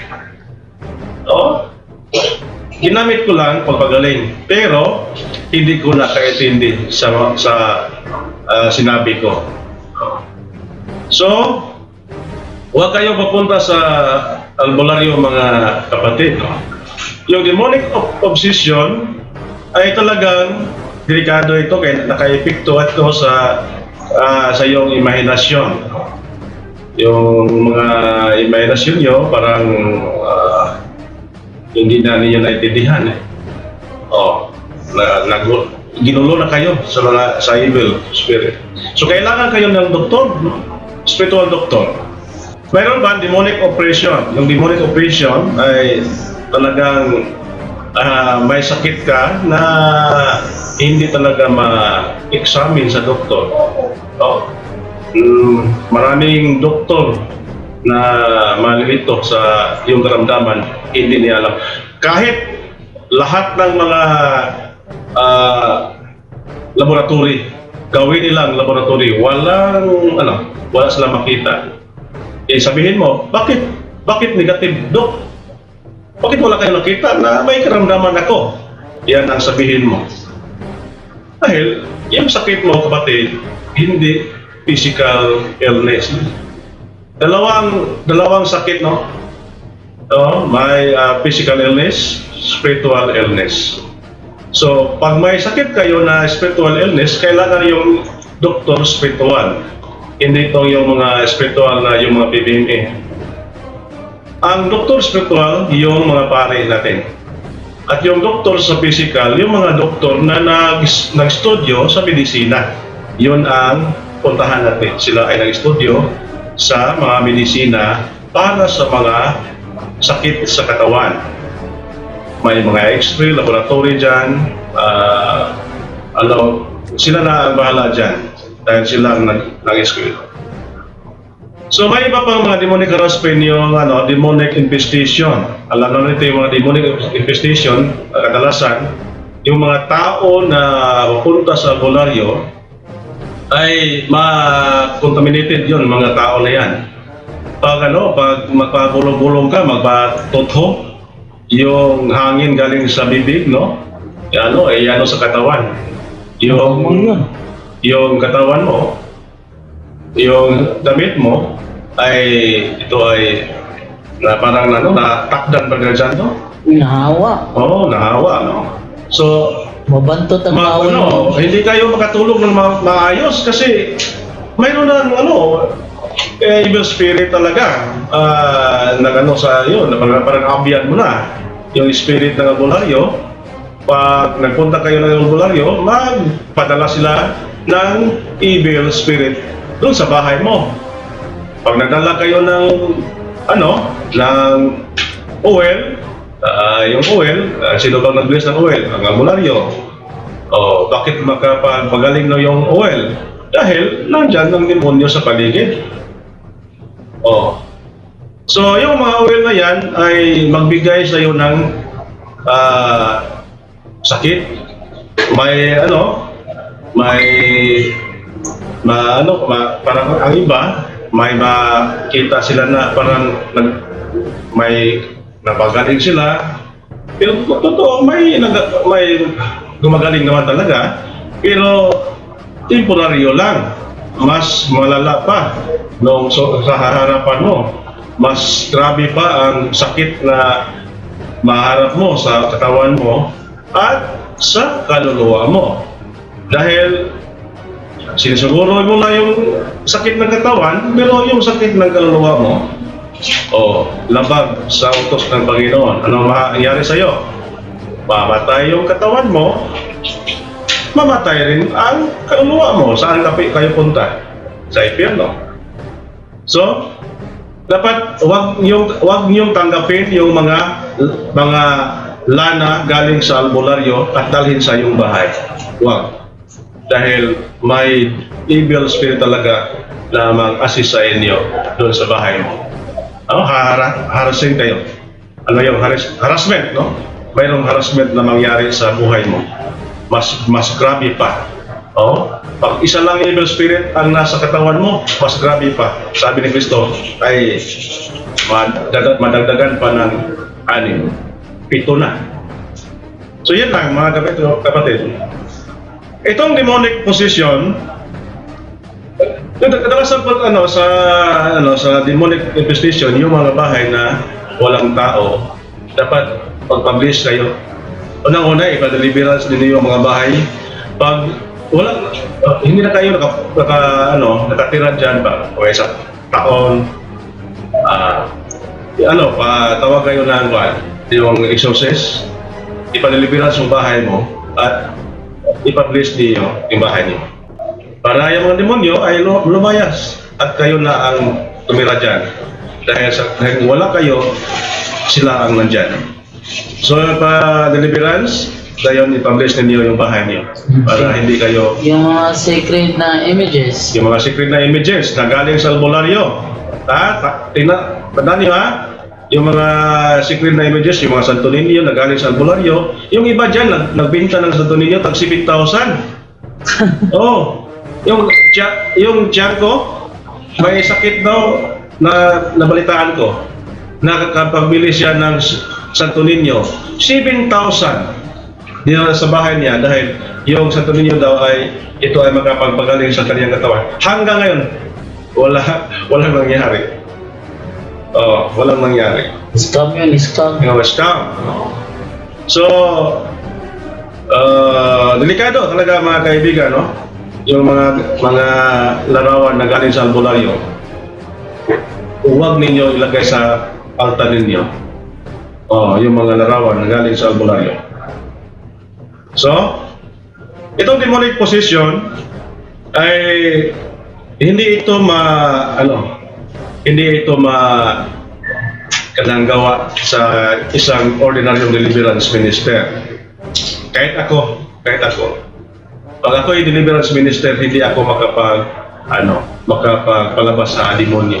Speaker 2: Oo. Ginamit ko lang pagpagaling, pero hindi ko nakaintindi sa, sa uh, sinabi ko. So, huwag kayo papunta sa albularyo mga kapatid. No? Yung demonic obsession ay talagang delikado ito kaya naka-epekto ito sa uh, sa iyong imahinasyon. Yung mga imahinasyon nyo parang uh, hindi na ninyo naintindihan. Eh. Oh, na, na, ginulo na kayo sa mga sa evil spirit. So kailangan kayo ng doktor, no? Spiritual doctor. Mayroon ba demonic oppression? Yung demonic oppression ay talagang Uh, may sakit ka na hindi talaga ma-examine sa doktor. Oh. Mm, maraming doktor na malilito sa iyong karamdaman, hindi niya alam. Kahit lahat ng mga uh, laboratory, gawin nilang laboratory, walang, ano, wala sila makita. Eh, sabihin mo, bakit? Bakit negative, Dok? Bakit wala kayo nakita na may karamdaman ako? Yan ang sabihin mo. Dahil yung sakit mo, kapatid, hindi physical illness. Dalawang dalawang sakit, no? Oh, may uh, physical illness, spiritual illness. So, pag may sakit kayo na spiritual illness, kailangan yung doktor spiritual. Hindi itong yung mga spiritual na yung mga P B M A. Ang doktor spiritual, yung mga pare natin. At yung doktor sa physical, yung mga doktor na nag-studio sa medisina. Yun ang puntahan natin. Sila ay nag-studio sa mga medisina para sa mga sakit sa katawan. May mga x-ray, laboratory dyan. Uh, ano, sila na ang bahala dyan. Dahil sila ang nag-school. So may iba pang mga demonic harassment yung ano, demonic infestation. Alam na nito yung mga demonic infestation, kadalasan, yung mga tao na pupunta sa albularyo ay ma-contaminated yun, mga tao na yan. Pag ano, pag magpabulong-bulong ka, magpatutho, yung hangin galing sa bibig, no? Ano, eh, ano sa katawan. Yung, yung katawan mo, yung damit mo, ay ito ay na parang ano, natakdan ba dyan to?
Speaker 1: Nahawa.
Speaker 2: Oo, oh, nahawa, no? So,
Speaker 1: mabantot ang
Speaker 2: ma
Speaker 1: bawal.
Speaker 2: Ano, hindi kayo makatulog ng ma maayos kasi mayroon na ano, eh, evil spirit talaga. Uh, nag-ano sa yun, parang, parang ambyan mo na. Yung spirit ng albularyo, pag nagpunta kayo ng albularyo, magpadala sila ng evil spirit doon sa bahay mo. Pag nagdala kayo ng ano, ng oil, uh, yung oil, uh, sino bang nag-bless ng oil? Ang albularyo. Oh, bakit makapagaling na yung oil? Dahil nandyan ng demonyo sa paligid. Oh. So, yung mga oil na yan ay magbigay sa iyo ng uh, sakit. May ano, may ma, ano, ma, parang ang iba, may makita sila na parang nag, may napagaling sila. Pero totoo, may, may gumagaling naman talaga. Pero temporaryo lang. Mas malala pa nung so, sa harapan mo. Mas grabe pa ang sakit na maharap mo sa katawan mo. At sa kaluluwa mo. Dahil sinisuguro mo na yung sakit ng katawan, pero yung sakit ng kaluluwa mo, o labag sa utos ng Panginoon, ano mangyayari sa iyo? Mamatay yung katawan mo, mamatay rin ang kaluluwa mo. Saan kayo punta? Sa impyerno. So, dapat wag yung wag niyong tanggapin yung mga mga lana galing sa albularyo at dalhin sa iyong bahay. Wag. Dahil may evil spirit talaga na mag-assist sa inyo doon sa bahay mo. Ano, har harassing kayo. Ano yung harass harassment, no? Mayroong harassment na mangyari sa buhay mo. Mas mas grabe pa. Oh, pag isa lang evil spirit ang nasa katawan mo, mas grabe pa. Sabi ni Kristo ay madagdag, madagdagan pa ng anim. Pito na. So yan lang mga kapatid. Itong demonic possession, kadalasan po ano sa ano sa demonic infestation, yung mga bahay na walang tao, dapat pag-publish kayo. Unang-una, ipa-deliverance din yung mga bahay. Pag wala, uh, hindi na kayo naka, naka ano nakatira diyan ba o isang taon, ah uh, ano pa tawag kayo ng ano, yung exorcist, ipa-deliverance yung bahay mo at i-publish niyo yung bahay niyo. Para yung mga demonyo ay lumayas at kayo na ang tumira dyan. Dahil sa dahil wala kayo, sila ang nandyan. So, pa-deliverance, dayon i-publish ninyo yung bahay niyo. Para hindi kayo...
Speaker 1: Yung mga sacred na images.
Speaker 2: Yung mga sacred na images na galing sa albularyo. Ha? Tingnan, tandaan niyo ha? Yung mga sacred na images, yung mga Santo Niño na galing sa albularyo, yung iba dyan, nag nagbinta ng Santo Niño, tag sipit thousand. Oh, yung, yung tiyan ko, may sakit daw na nabalitaan ko. Nakakapagbili siya ng Santo Niño, seven thousand. Dinala sa bahay niya dahil yung Santo Niño daw ay, ito ay makapagpagaling sa kanyang katawan. Hanggang ngayon, wala, walang nangyari. Oh, walang nangyari.
Speaker 1: Scam yun, scam.
Speaker 2: Yung scam. So, uh, delikado talaga mga kaibigan, no? Yung mga mga larawan na galing sa albularyo, huwag ninyo ilagay sa altar ninyo. Oh, yung mga larawan na galing sa albularyo. So, itong demonic possession ay hindi ito ma ano hindi ito ma kanang gawa sa isang ordinary deliverance minister. Kahit ako, kahit ako. Pag ako ay deliverance minister, hindi ako makapag ano, makapagpalabas sa demonyo.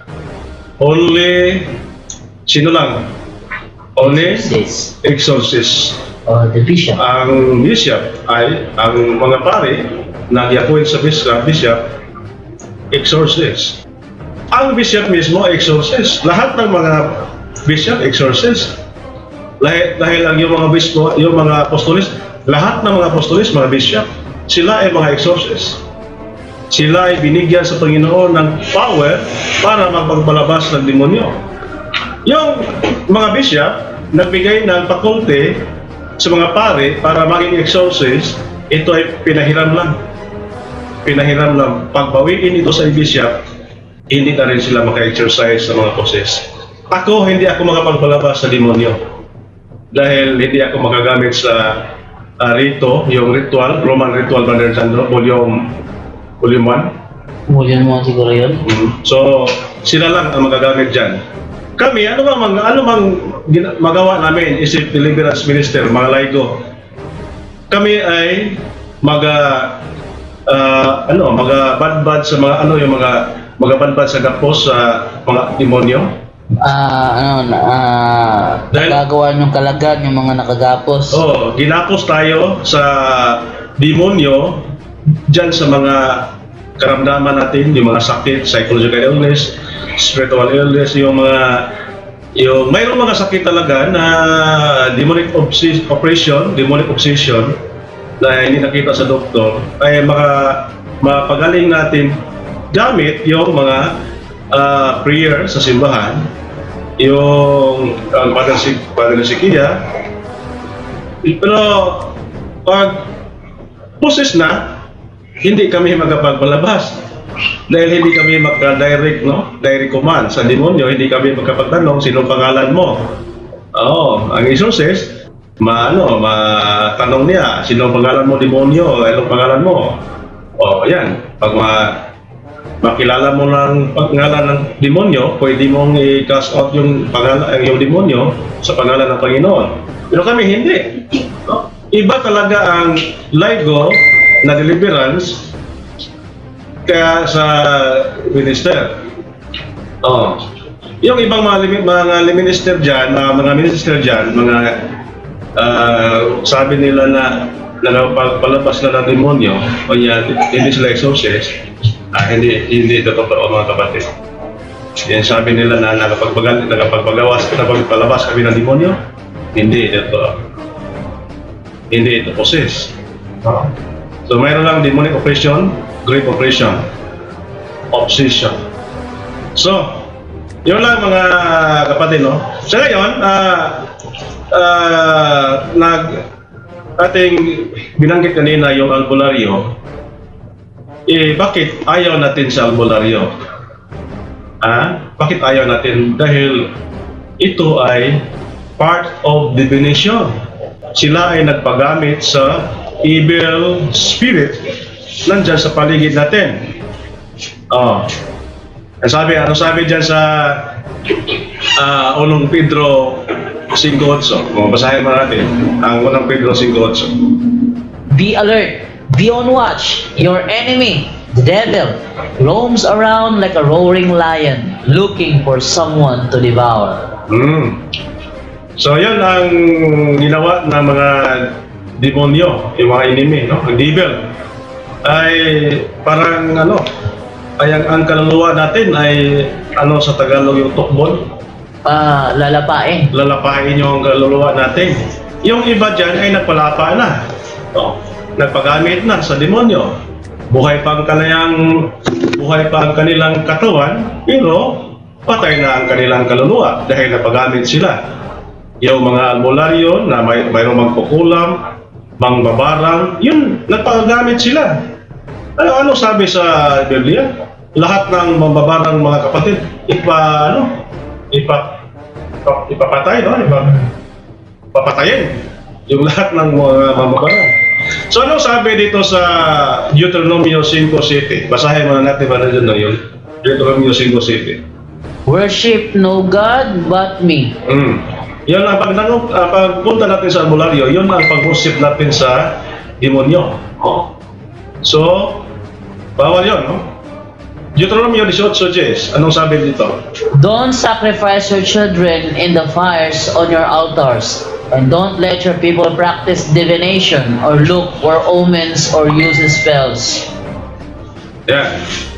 Speaker 2: Only sino lang? Only
Speaker 1: Exorcist.
Speaker 2: exorcist.
Speaker 1: Oh, the bishop.
Speaker 2: Ang bishop ay ang mga pare na i-appoint sa bishop, bishop exorcist. Ang bishop mismo ay exorcist. Lahat ng mga bishop exorcist. Dahil, dahil ang yung mga bispo, yung mga apostolis, lahat ng mga apostolis, mga bishop, sila ay mga exorcist. Sila ay binigyan sa Panginoon ng power para magpagpalabas ng demonyo. Yung mga bishop, nagbigay ng faculty sa mga pare para maging exorcist, ito ay pinahiram lang. Pinahiram lang. Pagbawiin ito sa bishop, hindi na rin sila maka-exercise sa mga possess. Ako, hindi ako makapagpalabas sa demonyo. Dahil hindi ako makagamit sa uh, rito, yung ritual, Roman Ritual, Brother Sandro, volume, volume one.
Speaker 1: Volume one siguro yun.
Speaker 2: Mm-hmm. So, sila lang ang magagamit dyan. Kami, ano bang, ano bang magawa namin, isip deliverance minister, mga laigo? Kami ay maga, uh, ano, maga-bad-bad sa mga, ano, yung mga magabadbad sa gapos sa mga demonyo.
Speaker 1: Ah, uh, ano, ah, uh, nagagawa ng kalagan yung mga nakagapos.
Speaker 2: Oo, ginapos tayo sa demonyo dyan sa mga karamdaman natin, yung mga sakit, psychological illness, spiritual illness, yung mga yung mayroong mga sakit talaga na demonic oppression, demonic obsession na hindi nakita sa doktor, ay maka mapagaling natin gamit yung mga uh, prayer sa simbahan, yung ang uh, Padre Sikia. Pero pag poses na, hindi kami magkapagpalabas. Dahil hindi kami magka-direct, no? Direct command sa demonyo, hindi kami magkapagtanong, sinong pangalan mo? Oo, ang isosis, maano, matanong niya, sinong pangalan mo demonyo? Anong pangalan mo? O, yan. Pag ma makilala mo ng pangalan ng demonyo, pwede mong i-cast out yung pangalan, yung demonyo sa pangalan ng Panginoon. Pero kami hindi. No? Iba talaga ang ligo na deliverance kaya sa minister. Oh. Yung ibang mga, mga minister dyan, mga, mga minister dyan, mga uh, sabi nila na nagpapalabas na ng demonyo, o yan, hindi sila exorcist, ah, hindi, hindi ito totoo mga kapatid. Yan sabi nila na nagpagpagawas, nagpagpagawas, nagpagpalabas kami ng demonyo, hindi ito, hindi ito possess. So mayroon lang demonic oppression, great oppression, obsession. So, yun lang mga kapatid, no? So ngayon, uh, uh, nag ating binanggit kanina yung albularyo, eh bakit ayaw natin sa albularyo? Ah, bakit ayaw natin? Dahil ito ay part of divination. Sila ay nagpagamit sa evil spirit nandyan sa paligid natin. Oh. Ang sabi, ano sabi dyan sa uh, unang Pedro five eight? Mabasahin mo natin ang unang Pedro five eight.
Speaker 1: Be alert, be on watch. Your enemy, the devil, roams around like a roaring lion, looking for someone to devour.
Speaker 2: Mm. So yan ang ginawa ng mga demonyo, yung mga enemy, no? Ang devil ay parang ano, ay ang, ang kaluluwa natin ay ano sa Tagalog yung tukbon.
Speaker 1: Ah, uh, lalapain.
Speaker 2: Lalapain yung kaluluwa natin. Yung iba dyan ay nagpalapa na. No? Nagpagamit na sa demonyo. Buhay pa ang kanilang, buhay pa ang kanilang katawan, pero patay na ang kanilang kaluluwa dahil napagamit sila. Yung mga albularyo na may, mayroong magkukulam, mangbabarang, yun, nagpagamit sila. Ano, ano sabi sa Biblia? Lahat ng mambabarang mga kapatid, ipa, ano, ipa, ipa, ipapatay, no? Ipa, papatayin yung lahat ng mga mambabarang. So, ano sabi dito sa Deuteronomy five seven? Basahin muna natin ba na dyan, no? Yung Deuteronomy five seven.
Speaker 1: Worship no God but me.
Speaker 2: Mm. Yun ang pag, uh, pagpunta natin sa albularyo, yun ang pag-worship natin sa demonyo. Oh. So, bawal yun, no? Deuteronomy eighteen ten, anong sabi dito?
Speaker 1: Don't sacrifice your children in the fires on your altars, and don't let your people practice divination or look for omens or use spells.
Speaker 2: Yeah.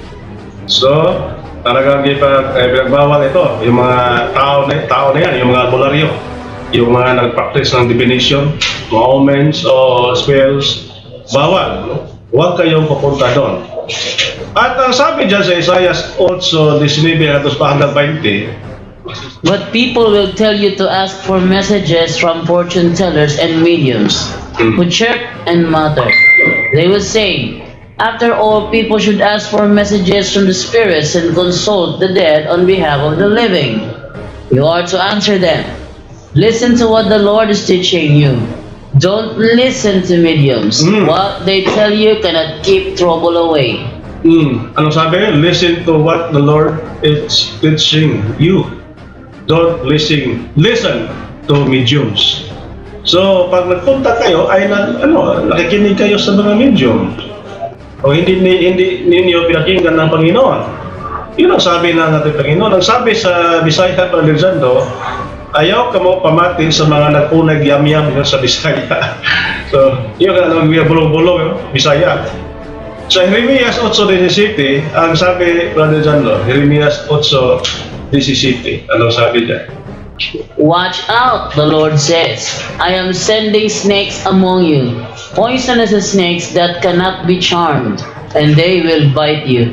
Speaker 2: So, talagang ipag, eh, pinagbawal ito, yung mga tao na, tao na yan, yung mga albularyo, yung mga nag-practice ng divination, mga omens o spells, bawal, no? Huwag kayong pupunta doon. At ang sabi dyan sa Isaiah eight nineteen twenty,
Speaker 1: but people will tell you to ask for messages from fortune tellers and mediums
Speaker 2: hmm.
Speaker 1: who chirp and mutter. They will say, after all, people should ask for messages from the spirits and consult the dead on behalf of the living. You are to answer them. Listen to what the Lord is teaching you. Don't listen to mediums.
Speaker 2: Mm.
Speaker 1: What they tell you cannot keep trouble away.
Speaker 2: Mm. Ano sabi? Listen to what the Lord is teaching you. Don't listen. Listen to mediums. So, pag nagpunta kayo, ay na, ano, nakikinig kayo sa mga medium. O hindi, hindi ninyo pinakinggan ng Panginoon. Yun ang sabi ng ating Panginoon. Ang sabi sa Bisaya pa Alexandro, ayaw ka mo pamati sa mga nagpunag yam-yam sa Bisaya. So, yun ang bulong-bulong, Bisaya. Sa Jeremias eight seventeen, ang sabi, Brother Janlo, Jeremias eight seventeen, anong sabi dyan?
Speaker 1: Watch out, the Lord says. I am sending snakes among you, poisonous snakes that cannot be charmed, and they will bite you.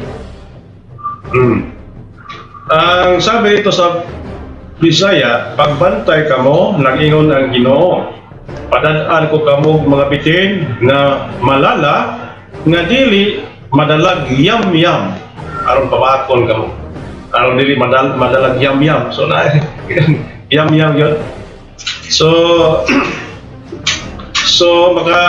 Speaker 2: Hmm. Ang sabi dito sa Bisaya, pagbantay ka mo, nag-ingon ang Ginoo. Padadaan ko kamo mga bitin nga malala nga dili madalag yam-yam aron pabakon kamo. Aron dili madal madalag yam-yam. So na yam-yam yun. So so maka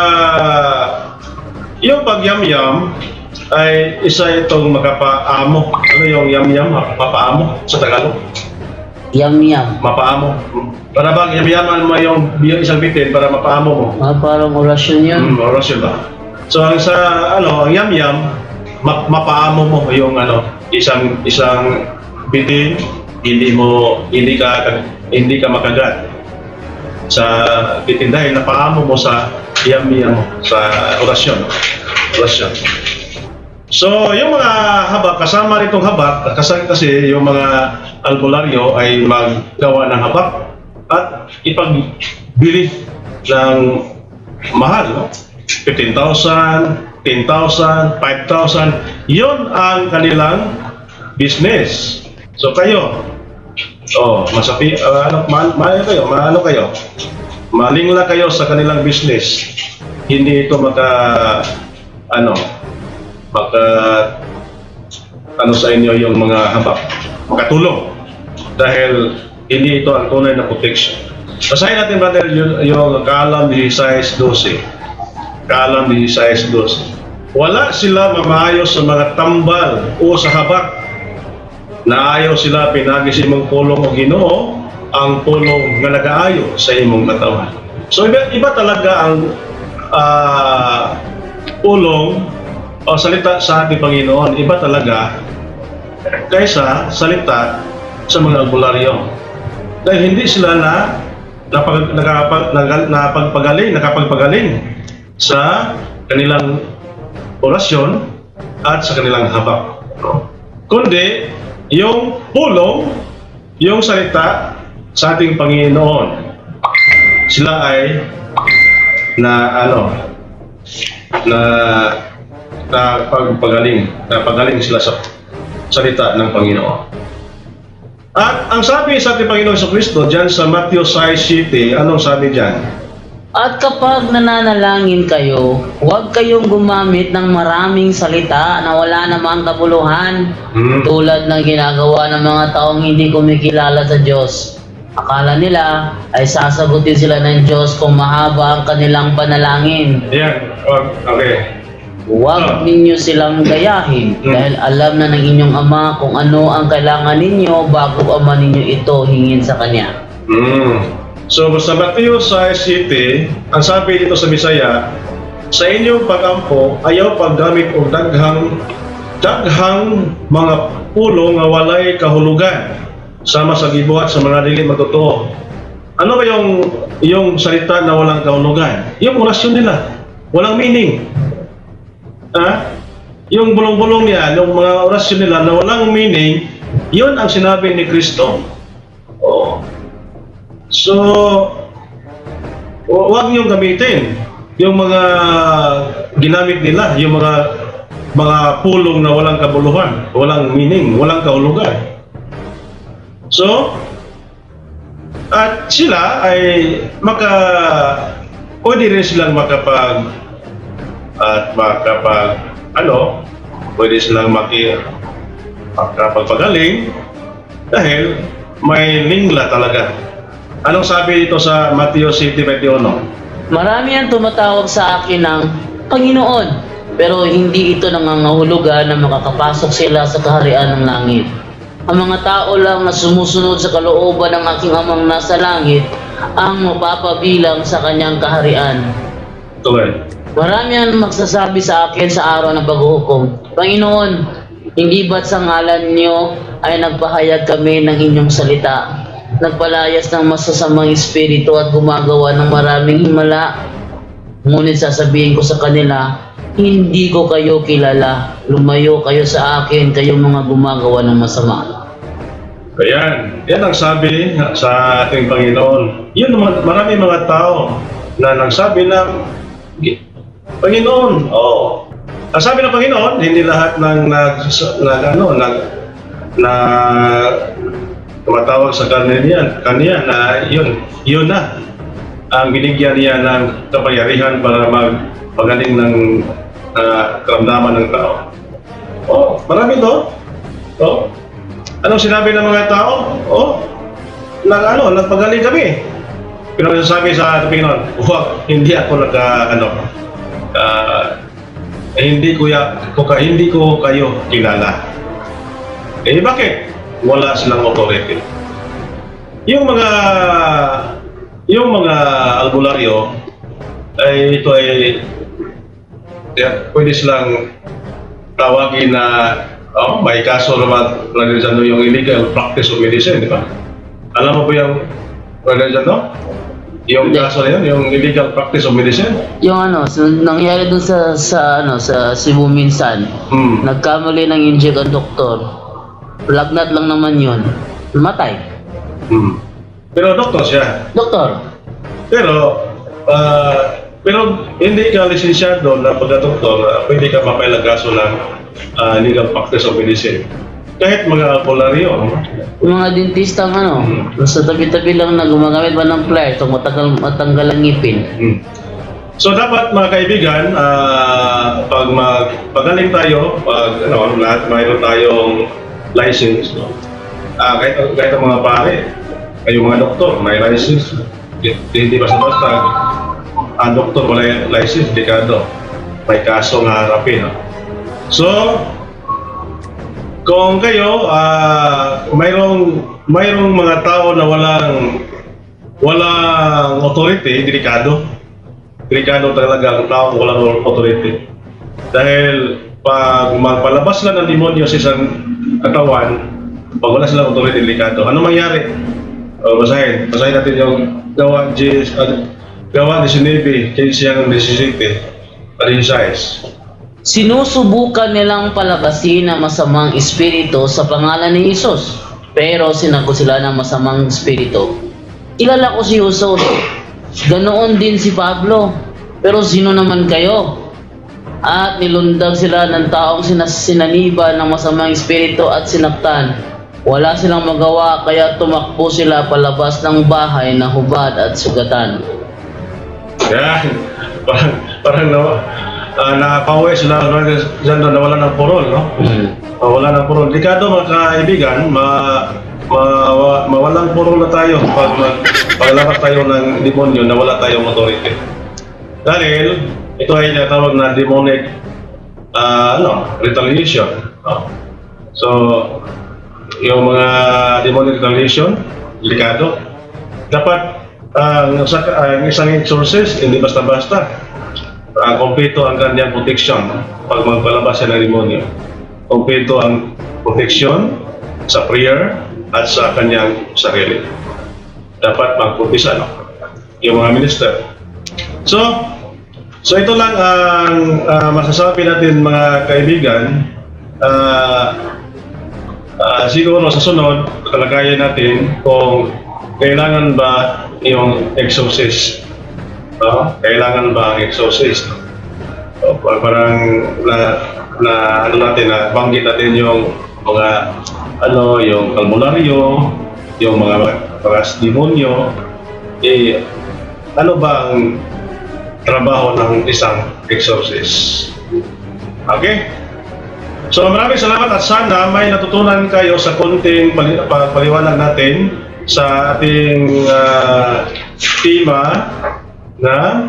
Speaker 2: yung pag yam-yam ay isa itong makapaamo. Ano yung yam-yam? Mapaamo sa Tagalog?
Speaker 1: Yam-yam.
Speaker 2: Mapaamo. Para bang yam-yaman mo yung, yung isang bitin para mapaamo mo?
Speaker 1: Ah, parang orasyon yun.
Speaker 2: Hmm, orasyon ba? So ang sa ano, ang yam-yam, ma mapaamo mo yung ano, isang isang bitin, hindi mo hindi ka hindi ka makagat sa bitin dahil napaamo mo sa yam-yam mo sa orasyon. Orasyon. So, yung mga habak, kasama nitong habak, kasi, kasi yung mga albularyo ay maggawa ng habak at ipagbili ng mahal, no? fifteen thousand, ten thousand, five thousand, yun ang kanilang business. So, kayo, oh, masapi, uh, ano, ma, ma, kayo, maano kayo, malingla kayo sa kanilang business. Hindi ito maka, ano, maka ano sa inyo yung mga habak, makatulong dahil hindi ito ang tunay na protection. Basahin natin brother yung, yung Kalam sixteen twelve. Kalam sixteen twelve. Wala sila mamayo sa mga tambal o sa habak. Naayo sila pinagi sa imong pulong o Ginoo, ang pulong nga nagaayo sa imong katawan. So iba, iba talaga ang uh, pulong o salita sa ating Panginoon, iba talaga kaysa salita sa mga albularyo. Dahil hindi sila na napag, nakapag, napagpagaling, nakapagpagaling sa kanilang orasyon at sa kanilang habak. Kundi, yung pulong, yung salita sa ating Panginoon, sila ay na ano, na na pagpagaling, na pagaling sila sa salita ng Panginoon. At ang sabi sa ating Panginoon sa Kristo diyan sa Matthew six seven, anong sabi diyan?
Speaker 1: At kapag nananalangin kayo, huwag kayong gumamit ng maraming salita na wala namang kabuluhan, hmm. tulad ng ginagawa ng mga taong hindi kumikilala sa Diyos. Akala nila ay sasagutin sila ng Diyos kung mahaba ang kanilang panalangin.
Speaker 2: Yan, okay.
Speaker 1: Huwag ninyo silang gayahin
Speaker 2: Hmm.
Speaker 1: dahil alam na ng inyong Ama kung ano ang kailangan ninyo bago Ama ninyo ito hingin sa Kanya.
Speaker 2: Hmm. So sa Matthew six seven, ang sabi dito sa Bisaya, sa inyong pagampo ayaw paggamit og daghang daghang mga pulong nga walay kahulugan sama sa gibuhat sa mga dili magtotoo. Ano ba yung yung salita na walang kahulugan? Yung orasyon nila, walang meaning. Ha? Yung bulong-bulong niya, yung mga orasyon nila na walang meaning, yun ang sinabi ni Kristo. Oh. So, huwag niyong gamitin yung mga ginamit nila, yung mga mga pulong na walang kabuluhan, walang meaning, walang kahulugan. So, at sila ay maka, pwede rin silang makapag at makapag ano, pwede silang maki makapagpagaling dahil may lingla talaga. Anong sabi dito sa Matthew seven twenty-one?
Speaker 1: Marami ang tumatawag sa akin ng Panginoon, pero hindi ito nangangahulugan na makakapasok sila sa kaharian ng langit. Ang mga tao lang na sumusunod sa kalooban ng aking Amang nasa langit ang mapapabilang sa kanyang kaharian.
Speaker 2: Okay.
Speaker 1: Marami ang magsasabi sa akin sa araw ng paghuhukom, Panginoon, hindi ba't sa ngalan niyo ay nagpahayag kami ng inyong salita, nagpalayas ng masasamang espiritu at gumagawa ng maraming himala? Ngunit sasabihin ko sa kanila, hindi ko kayo kilala, lumayo kayo sa akin, kayong mga gumagawa ng masama.
Speaker 2: Ayan, yan ang sabi sa ating Panginoon. Yun, marami mga tao na nagsabi ng Panginoon, oh. Ang sabi ng Panginoon, hindi lahat ng nag, nag ano, nag na tumatawag sa kanya, kanya na yun, yun na. ang binigyan niya ng kapangyarihan para magpagaling ng uh, karamdaman ng tao. Oh, marami to. Oh. Anong sinabi ng mga tao? Oh, nag ano, nagpagaling kami. Pero sabi sa Panginoon, huwag, hindi ako nagka ano, uh, eh, hindi ko ya, ko ka, hindi ko kayo kilala. Eh bakit? Wala silang authority. Yung mga yung mga albularyo ay ito ay ya, pwede silang tawagin na oh, may kaso naman yung illegal practice of medicine, di ba? Alam mo ba yung no? Yung kaso na yun, yung illegal practice of medicine?
Speaker 1: Yung ano, so, nangyari dun sa, sa, ano, sa Cebu minsan, hmm. nagkamali ng inject ang doktor. Lagnat lang naman yun. Matay.
Speaker 2: Hmm. Pero doktor siya?
Speaker 1: Doktor.
Speaker 2: Pero, uh, pero hindi ka lisensyado na pagka-doktor, uh, pwede ka mapailang kaso ng uh, illegal practice of medicine. Kahit mga albularyo.
Speaker 1: Yung mga dentista ng ano, hmm. sa tabi-tabi lang na gumagamit ba ng pliers o matanggal, matanggal ang ngipin.
Speaker 2: Hmm. So dapat mga kaibigan, uh, pag magpagaling tayo, pag ano, lahat mayroon tayong license, no? uh, kahit, kahit ang mga pare, kayong mga doktor, may license. Hindi basta-basta, ang doktor wala license, dekado. May kaso nga harapin. No? So, kung kayo, uh, mayroong, mayroong mga tao na walang walang authority, delikado. Delikado talaga ang tao walang authority. Dahil pag magpalabas lang ng demonyo sa isang katawan, pag wala silang authority, delikado. Ano mangyari? O, basahin. Basahin natin yung gawa G uh, gawa nineteen, siyang nineteen, size.
Speaker 1: Sinusubukan nilang palabasin ang masamang espiritu sa pangalan ni Jesus, pero sinagot sila ng masamang espiritu. Kilala ko si Jesus, ganoon din si Pablo, pero sino naman kayo? At nilundag sila ng taong sinaniba ng masamang espiritu at sinaktan. Wala silang magawa, kaya tumakbo sila palabas ng bahay na hubad at sugatan.
Speaker 2: Yan, parang, parang nawa. Uh, nakapauwi sila dyan doon, nawala ng purol, no? Mm. Mawala ng purol. Delikado mga kaibigan, ma, ma, mawalang purol na tayo pag paglabat tayo ng demonyo na wala tayong authority. Dahil ito ay natawag na demonic uh, ano, retaliation. No? So, yung mga demonic retaliation, delikado. Dapat uh, ang uh, isang exorcist, hindi basta-basta. Uh, kompleto ang kanyang protection pag magpalabas siya ng demonyo. Kompleto ang protection sa prayer at sa kanyang sarili. Dapat magpropisa, no? Yung mga minister. So, so ito lang ang uh, masasabi natin mga kaibigan. Uh, uh, siguro sa sunod, kalagayan natin kung kailangan ba yung exorcist. No? Kailangan ba ang exorcist? So, parang na, na ano natin, na banggit natin yung mga ano, yung albularyo, yung mga mga demonyo, eh, ano ba ang trabaho ng isang exorcist? Okay? So maraming salamat at sana may natutunan kayo sa konting pali paliwanag natin sa ating uh, tema na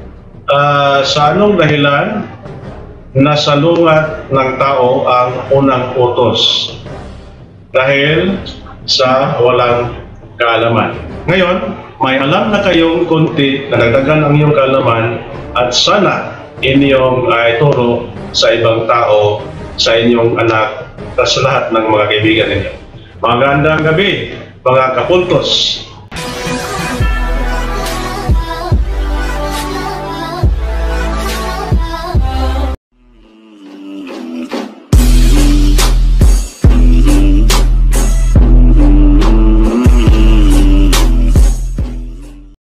Speaker 2: uh, sa anong dahilan na salungat ng tao ang unang utos dahil sa walang kaalaman. Ngayon, may alam na kayong konti na nagdagan ang iyong kaalaman at sana inyong uh, ituro sa ibang tao, sa inyong anak, at sa lahat ng mga kaibigan ninyo. Magandang gabi, mga kapultos.